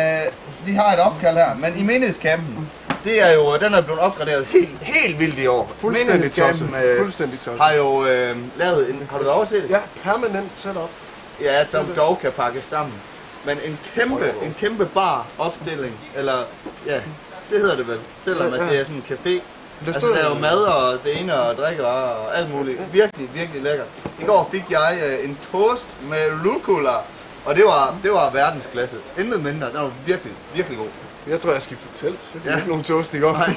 S1: vi har et opkald her. Men i menighedscampen, det er jo, den er blevet opgraderet helt vildt i år.
S2: Fuldstændig tosset.
S1: Har jo lavet en, har du overset det?
S2: Ja, permanent setup.
S1: Ja, som dog kan pakkes sammen. Men en kæmpe bar-opstilling, eller ja, det hedder det vel, selvom at det er sådan en café. Altså der er jo mad og det ene og drikkevarer og alt muligt. Virkelig, virkelig lækkert. I går fik jeg en toast med rucola, og det var verdensklasse. Intet mindre, den var virkelig, virkelig god.
S2: Jeg tror, jeg skiftede telt. Jeg fik ikke nogen toast i går.
S1: Nej,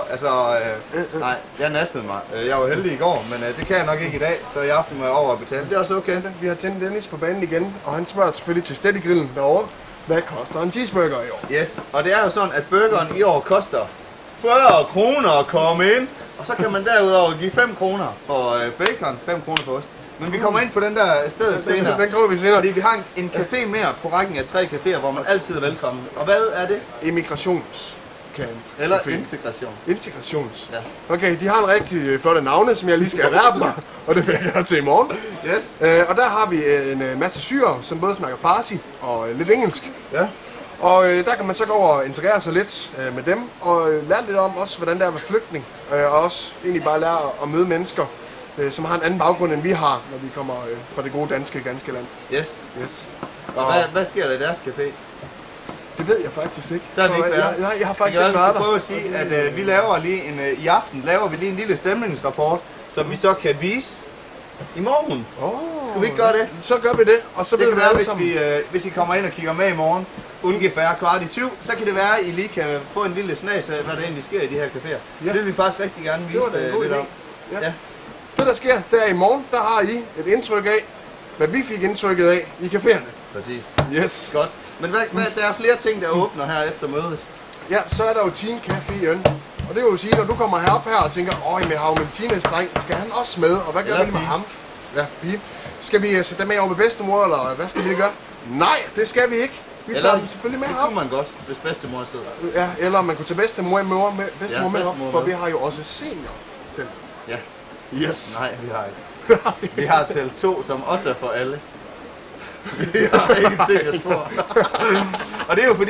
S1: nej, jeg nassede mig. Jeg var heldig i går, men det kan jeg nok ikke i dag, så i aften må jeg over og betale. Det er også okay.
S2: Vi har tændt Dennis på banen igen, og han spørger selvfølgelig til Steady-grillen derovre. Hvad koster en cheeseburger i år?
S1: Yes, og det er jo sådan, at burgeren i år koster 40 kroner at komme ind, og så kan man derudover give 5 kroner for bacon, 5 kroner for ost. Men vi kommer ind på den der stedet senere.
S2: Den kommer vi senere.
S1: Fordi vi har en café mere på rækken af 3 caféer, hvor man altid er velkommen. Og hvad er det?
S2: Immigrationscamp.
S1: Eller integration.
S2: Integrations.
S1: Ja.
S2: Okay, de har en rigtig flotte navne, som jeg lige skal ræbe mig, og det vil jeg gøre til i morgen.
S1: Yes.
S2: Og der har vi en masse syrere, som både snakker farsi og lidt engelsk.
S1: Ja.
S2: Og der kan man så gå over og integrere sig lidt med dem, og lære lidt om også, hvordan det er at være flygtning. Og også egentlig bare lære at møde mennesker, som har en anden baggrund, end vi har, når vi kommer fra det gode danske land.
S1: Yes. Og hvad sker der i deres café?
S2: Det ved jeg faktisk ikke.
S1: Der har vi ikke været.
S2: Nej, jeg har faktisk ikke været der.
S1: Jeg prøve at sige, at vi laver lige i aften laver vi lige en lille stemningsrapport, som vi så kan vise i morgen. Skal vi ikke gøre det?
S2: Så gør vi det, og så
S1: det
S2: ved
S1: kan
S2: vi
S1: være, hvis I kommer ind og kigger med i morgen, ungefær 6:15, så kan det være, at I lige kan få en lille snas af, hvad der egentlig sker i de her caféer. Ja. Det vil vi faktisk rigtig gerne vise lidt om.
S2: Ja. Det der sker, der i morgen, der har I et indtryk af, hvad vi fik indtrykket af i caféerne.
S1: Præcis.
S2: Yes.
S1: Godt. Men der er flere ting, der åbner her efter mødet.
S2: Ja, så er der jo Teen Caféen. Og det vil jo sige, når du kommer herop her og tænker, men har jo min teenage-dreng, skal han også med? Og hvad gør vi med ham? Ja, pige. Skal vi sætte dem med over med bedstemor, eller hvad skal vi gøre? Nej, det skal vi ikke. Vi tager dem selvfølgelig med
S1: herop. Det kunne man godt, hvis bedstemor sidder.
S2: Ja, eller man kunne tage bedstemor med op, for vi har jo også senior til.
S1: Ja.
S2: Yes.
S1: Nej, vi har ikke. Vi har telt 2, som også er for alle. Vi har ikke seniorspor. Og det er jo fordi,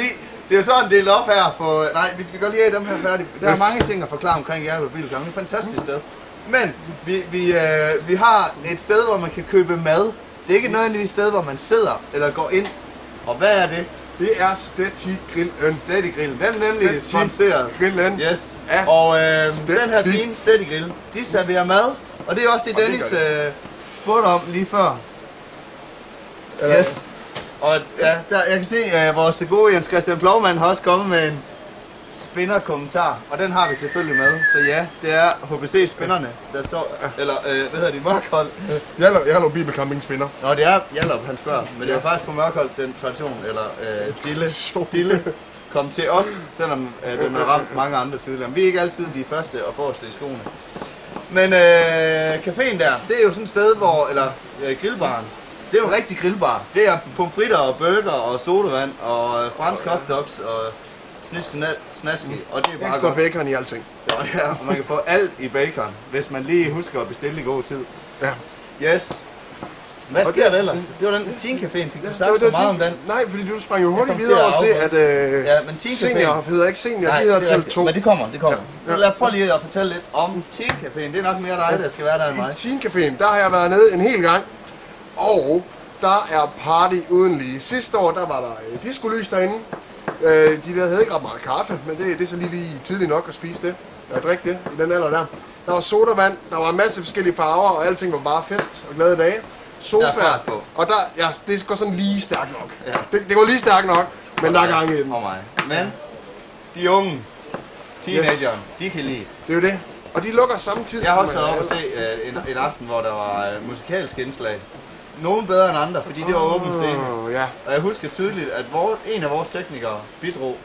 S1: Det er jo sådan delt op her på... Nej, vi går lige af dem her færdige. Der er mange ting at forklare omkring Hjerlev Bilkamp. Det er et fantastisk sted. Men vi har et sted, hvor man kan købe mad. Det er ikke nødvendigvis et sted, hvor man sidder eller går ind. Og hvad er det?
S2: Det er Steady Grillen.
S1: Steady Grillen. Den er nemlig sponsoreret.
S2: Grillen.
S1: Yes. Ja. Og den her fine Steady Grill, de serverer mad. Og det er også det, Dennis spurgte om lige før. Yes. Og ja, jeg kan se, at vores gode Jens Christian Plovmand har også kommet med en spinner-kommentar. Og den har vi selvfølgelig med. Så ja, det er HBC-spinnerne, der står... Eller, hvad hedder de? Mørkhold.
S2: Hjerlev Bilcamping spinner.
S1: Nå, det er Hjallup, han spørger. Men det er faktisk på Mørkhold, den tradition, eller Dille kom til os, selvom den har ramt mange andre tidligere. Vi er ikke altid de første og forreste i skoene. Men caféen der, det er jo sådan et sted, hvor... Eller grillbaren. Det er jo en rigtig grillbar. Det er pomfritter og burger og sodavand og fransk hotdogs og snaski. Og det er bare
S2: ekstra bacon i alting.
S1: Ja, og man kan få alt i bacon, hvis man lige husker at bestille i god tid.
S2: Ja.
S1: Yes. Hvad sker der ellers? Det var den Teen Caféen. Fik du sagt så meget om den?
S2: Nej, fordi du sprang jo hurtigt videre til, at
S1: ja, men
S2: senior hedder ikke senior, de hedder til 2.
S1: Men det kommer. Ja. Lad os prøve lige at fortælle lidt om Teen Caféen. Det er nok mere dig, der skal være der end mig.
S2: I Teen Caféen, der har jeg været nede en hel gang. Og der er party uden lige. Sidste år, der var der discolys derinde. De der havde ikke ret meget kaffe, men det er så lige tidligt nok at spise det. At drikke det i den alder der. Der var sodavand, der var en masse forskellige farver, og alting var bare fest og glade dage. Sofaer, og der, ja, det går sådan lige stærkt nok. Ja. Det går lige stærkt nok, men der er gang i den.
S1: Men de unge teenagere, de kan lide.
S2: Det er jo det. Og de lukker samtidig.
S1: Jeg har også været oppe og se en aften, hvor der var musikalsk indslag. Nogen bedre end andre, fordi det var åben scene.
S2: Ja.
S1: Og jeg husker tydeligt, at en af vores teknikere bidrog.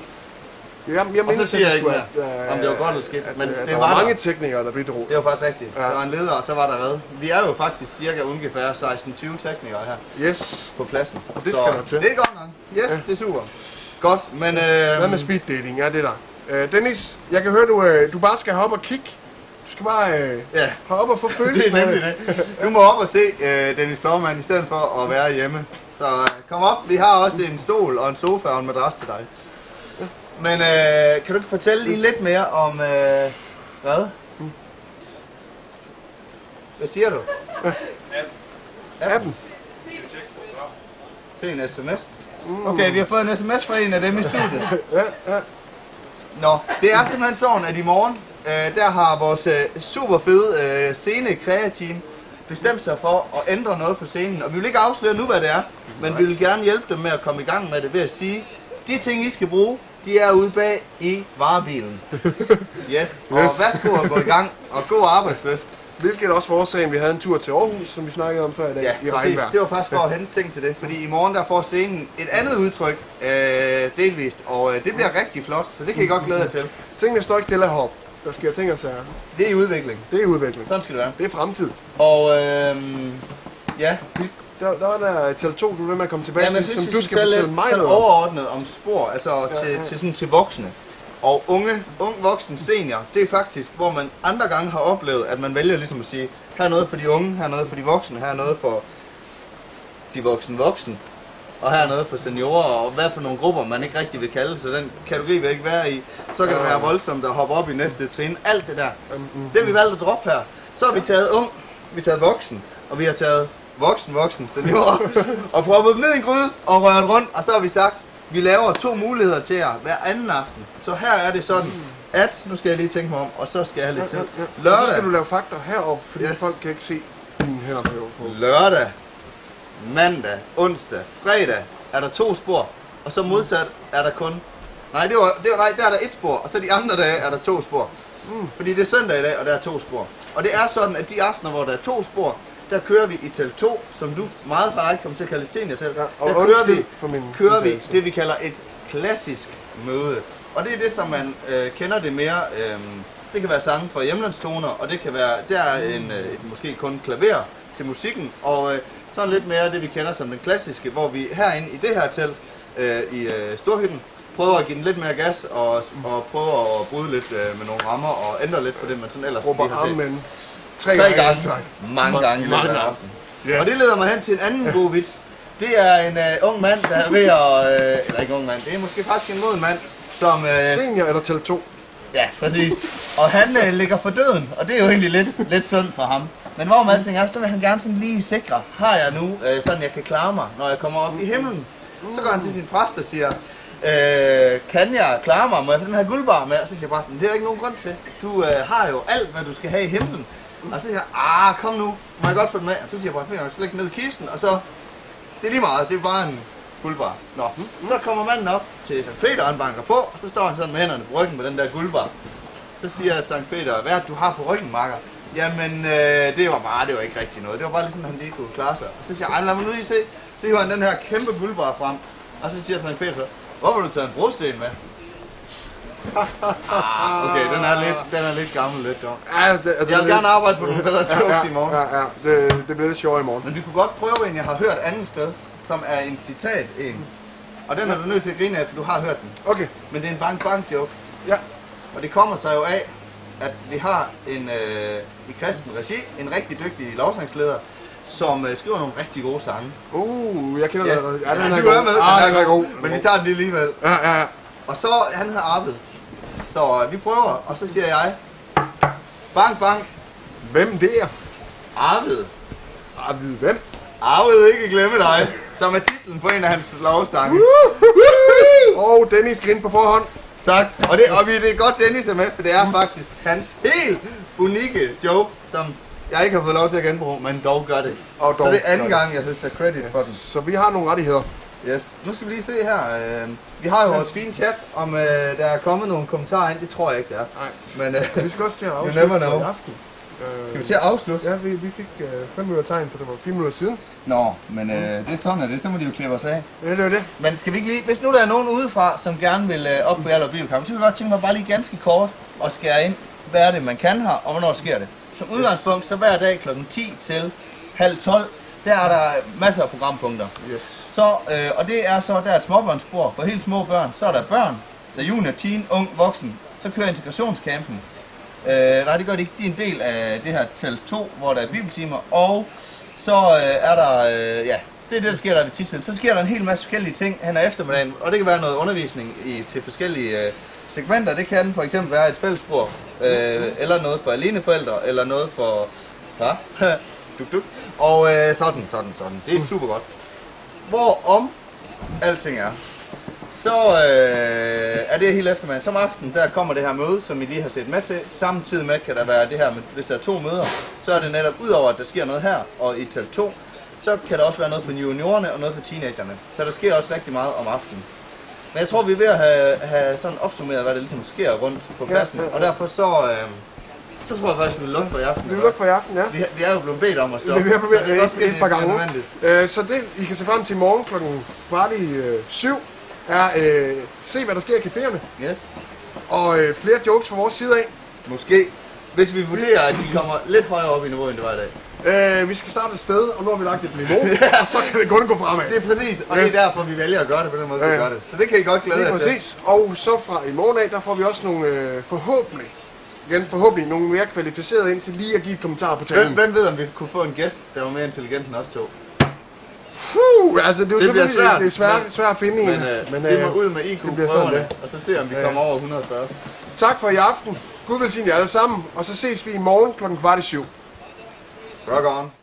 S2: Og
S1: så siger jeg ikke mere, om det var godt eller skidt. Men det var
S2: mange teknikere, der bidrog.
S1: Det var faktisk rigtigt. Ja. Der var en leder, og så var der hvad? Vi er jo faktisk cirka ungefær 16-20 teknikere her.
S2: Yes.
S1: På pladsen.
S2: Og det skal der til.
S1: Det er godt nok. Yes, det er super. Godt, men...
S2: Hvad med speed dating? Ja, det der. Dennis, jeg kan høre, du bare skal hoppe og kigge. Du skal bare hoppe og få følelsen
S1: af det. Du må op og se Dennis Plovmand i stedet for at være hjemme. Så kom op. Vi har også en stol og en sofa og en madras til dig. Men kan du ikke fortælle lige lidt mere om, hvad? Hvad siger du?
S2: Appen.
S1: Se en sms. Okay, vi har fået en sms fra en af dem i studiet.
S2: Ja.
S1: Nå, det er simpelthen sådan, at i morgen, der har vores super fede scene-kreateam bestemt sig for at ændre noget på scenen. Og vi vil ikke afsløre nu, hvad det er, men vi vil gerne hjælpe dem med at komme i gang med det ved at sige, de ting, I skal bruge, de er ude bag i varebilen. Yes, og værsgo at gå i gang, og god arbejdsløst.
S2: Hvilket også var årsagen, vi havde en tur til Aarhus, som vi snakkede om før i dag, i regnvejr.
S1: Det var faktisk for at hente ting til det, fordi i morgen der får scenen et andet udtryk, delvist, og det bliver rigtig flot, så det kan I godt glæde jer til.
S2: Tingene står ikke til at hoppe. Der sker ting og sager.
S1: Det er i udvikling.
S2: Det er i udvikling.
S1: Sådan skal det være.
S2: Det er fremtid.
S1: Og ja.
S2: Der var der Tele2, du vil med at komme tilbage til, som du skal fortælle mig
S1: noget overordnet om spor, altså til voksne. Og ung voksen senior, det er faktisk, hvor man andre gange har oplevet, at man vælger ligesom at sige, her er noget for de unge, her er noget for de voksne, her er noget for de voksen, og her er noget for seniorer, og hvad for nogle grupper man ikke rigtig vil kalde, så den kategori vil ikke være i. Så kan det være voldsomt at hoppe op i næste trin, alt det der. Det har vi valgt at droppe her. Så har vi taget ung, vi har taget voksen, og vi har taget voksen, seniorer, og proppet dem ned i en gryde og rørt rundt, og så har vi sagt, vi laver 2 muligheder til jer hver anden aften. Så her er det sådan, at, nu skal jeg lige tænke mig om, og så skal jeg have lidt tid.
S2: Lørdag. Så skal du lave faktor heroppe, fordi folk kan ikke se dine hænder på.
S1: Lørdag, mandag, onsdag, fredag er der 2 spor, og så modsat er der kun... Nej, der er der 1 spor, og så de andre dage er der 2 spor. Fordi det er søndag i dag, og der er 2 spor. Og det er sådan, at de aftener, hvor der er 2 spor, der kører vi i Tele2, som du meget farligt kommer til at kalde et seniortel. Der kører vi det, vi kalder et klassisk møde. Og det er det, som man kender det mere. Det kan være sange fra hjemlandstoner, og det kan være, der er måske kun klaver til musikken. Og sådan lidt mere det, vi kender som den klassiske, hvor vi herinde i det her telt i Storhytten prøver at give den lidt mere gas og prøver at bryde lidt med nogle rammer og ændre lidt på det, man sådan ellers lige har set. 3 gange. Mange gange i løbet af aften. Yes. Og det leder mig hen til en anden god vits. Det er en ung mand, der er ved at... eller ikke ung mand, det er måske faktisk en moden mand, som...
S2: Senior eller til 2.
S1: Ja, præcis. Og han ligger for døden, og det er jo egentlig lidt synd for ham. Men hvor man alting er, så vil han gerne sådan lige sikre, har jeg nu sådan jeg kan klare mig, når jeg kommer op i himlen. Så går han til sin præst og siger, kan jeg klare mig, må jeg få den her guldbar med? Og så siger præsten, det er der ikke nogen grund til. Du har jo alt, hvad du skal have i himlen. Og så siger jeg, kom nu, må jeg godt få den med? Og så siger præsten, jeg skal lægge ned i kisten, og så, det er lige meget, det er bare en guldbar. Nå, så kommer manden op til Sankt Peter, og han banker på, og så står han sådan med hænderne på ryggen med den der guldbar. Så siger Sankt Peter, hvad er det, du har på ryggen, makker? Jamen, det var ikke rigtig noget. Det var bare ligesom, at han lige kunne klare sig. Og så siger jeg, lad mig nu lige se. Så hiver han den her kæmpe guldbar frem. Og så siger Sankt Peter så, hvorfor har du taget en brosten med? Okay, den er lidt gammel, lidt dog.
S2: Ja,
S1: jeg vil gerne arbejde på nogle bedre jokes i morgen.
S2: Ja, det bliver lidt sjovere i morgen.
S1: Men vi kunne godt prøve en, jeg har hørt anden sted, som er en citat en. Og den er du nødt til at grine af, for du har hørt den.
S2: Okay.
S1: Men det er en bang joke.
S2: Ja. Og
S1: det kommer sig jo af, at vi har en i kristen regi, en rigtig dygtig lovsangsleder, som skriver nogle rigtig gode sange.
S2: Jeg kender
S1: yes.
S2: det. Ja, den
S1: du er med, den er god. Men
S2: vi
S1: tager den lige alligevel.
S2: Ja.
S1: Og så, han hedder Arvid. Så vi prøver, og så siger jeg, bank.
S2: Hvem det er?
S1: Arvid.
S2: Arvid hvem?
S1: Arvid ikke glemme dig, som er titlen på en af hans lovsange.
S2: Og Dennis grin på forhånd.
S1: Tak. Og det er godt, Dennis er med, for det er faktisk hans helt unikke joke, som jeg ikke har fået lov til at genbruge, men dog gør det. Så det er anden gang, jeg synes, der er credit for den.
S2: Så vi har nogle rettigheder.
S1: Yes. Nu skal vi lige se her. Vi har jo vores fine chat, om der er kommet nogle kommentarer ind. Det tror jeg ikke, der er.
S2: Nej. Men vi skal også til at afslutte
S1: i aften. Skal vi til at afslutte?
S2: Ja, vi fik 5 minutter tegn, for det var 4 minutter siden.
S1: Nå, men det er sådan, at det, så må de jo klippe os af.
S2: Ja, det er det.
S1: Men skal vi ikke lige, hvis nu der er nogen udefra, som gerne vil op på Hjallerup Bibelkamp, så kan jeg godt tænke mig bare lige ganske kort og skære ind, hvad er det, man kan her, og hvornår sker det. Som udgangspunkt, så hver dag kl. 10 til halv 12, der er der masser af programpunkter.
S2: Yes.
S1: Så, og det er så, der er et småbørnsspor for helt små børn. Så er der børn, der er junior, teen, ung, voksen. Så kører integrationscampen. Nej, det gør det ikke. De er en del af det her tal 2, hvor der er bibeltimer. Og så er der, det er det, der sker der ved tidstiden. Så sker der en hel masse forskellige ting hen ad eftermiddagen. Og det kan være noget undervisning til forskellige segmenter. Det kan for eksempel være et fællesspor, eller noget for aleneforældre, eller noget for... duk. Og sådan. Det er super godt. Hvorom alting er, så er det hele eftermiddag. Som aften, der kommer det her møde, som I lige har set med til. Samtidig med kan der være det her, hvis der er 2 møder, så er det netop udover, at der sker noget her, og i tal 2, så kan der også være noget for juniorerne og noget for teenagerne. Så der sker også rigtig meget om aftenen. Men jeg tror, vi er ved at have sådan opsummeret, hvad der ligesom sker rundt på pladsen. Og derfor så tror jeg faktisk, vi vil lukke for i aften.
S2: Vi vil lukke for i aften, ja.
S1: Vi er jo blevet bedt om at stoppe.
S2: Vi er blevet bedt et par gange. Så det, I kan se frem til i morgen klokken 6:15, er se, hvad der sker i caféerne.
S1: Yes.
S2: Og flere jokes fra vores side af.
S1: Måske. Hvis vi vurderer, at de kommer lidt højere op i niveau, end det var i dag.
S2: Vi skal starte et sted, og nu har vi lagt et niveau, og så kan det kun gå fremad.
S1: Det er præcis, og det er derfor, vi vælger at gøre det på den måde, vi gør det. Så det kan I godt glæde jer til.
S2: Præcis, og så fra i morgen af, der får vi også nogle forhåbentlig nogle mere kvalificerede ind til lige at give et kommentar på talen.
S1: Hvem ved, om vi kunne få en gæst, der var mere intelligent end os to?
S2: Altså det er jo selvfølgelig det er svært at finde en.
S1: Men vi må ud med IQ-prøverne, og så se, om vi kommer over 140.
S2: Tak for i aften. Gud velsigne jer alle sammen, og så ses vi i morgen klokken 6:15.
S1: Rock on.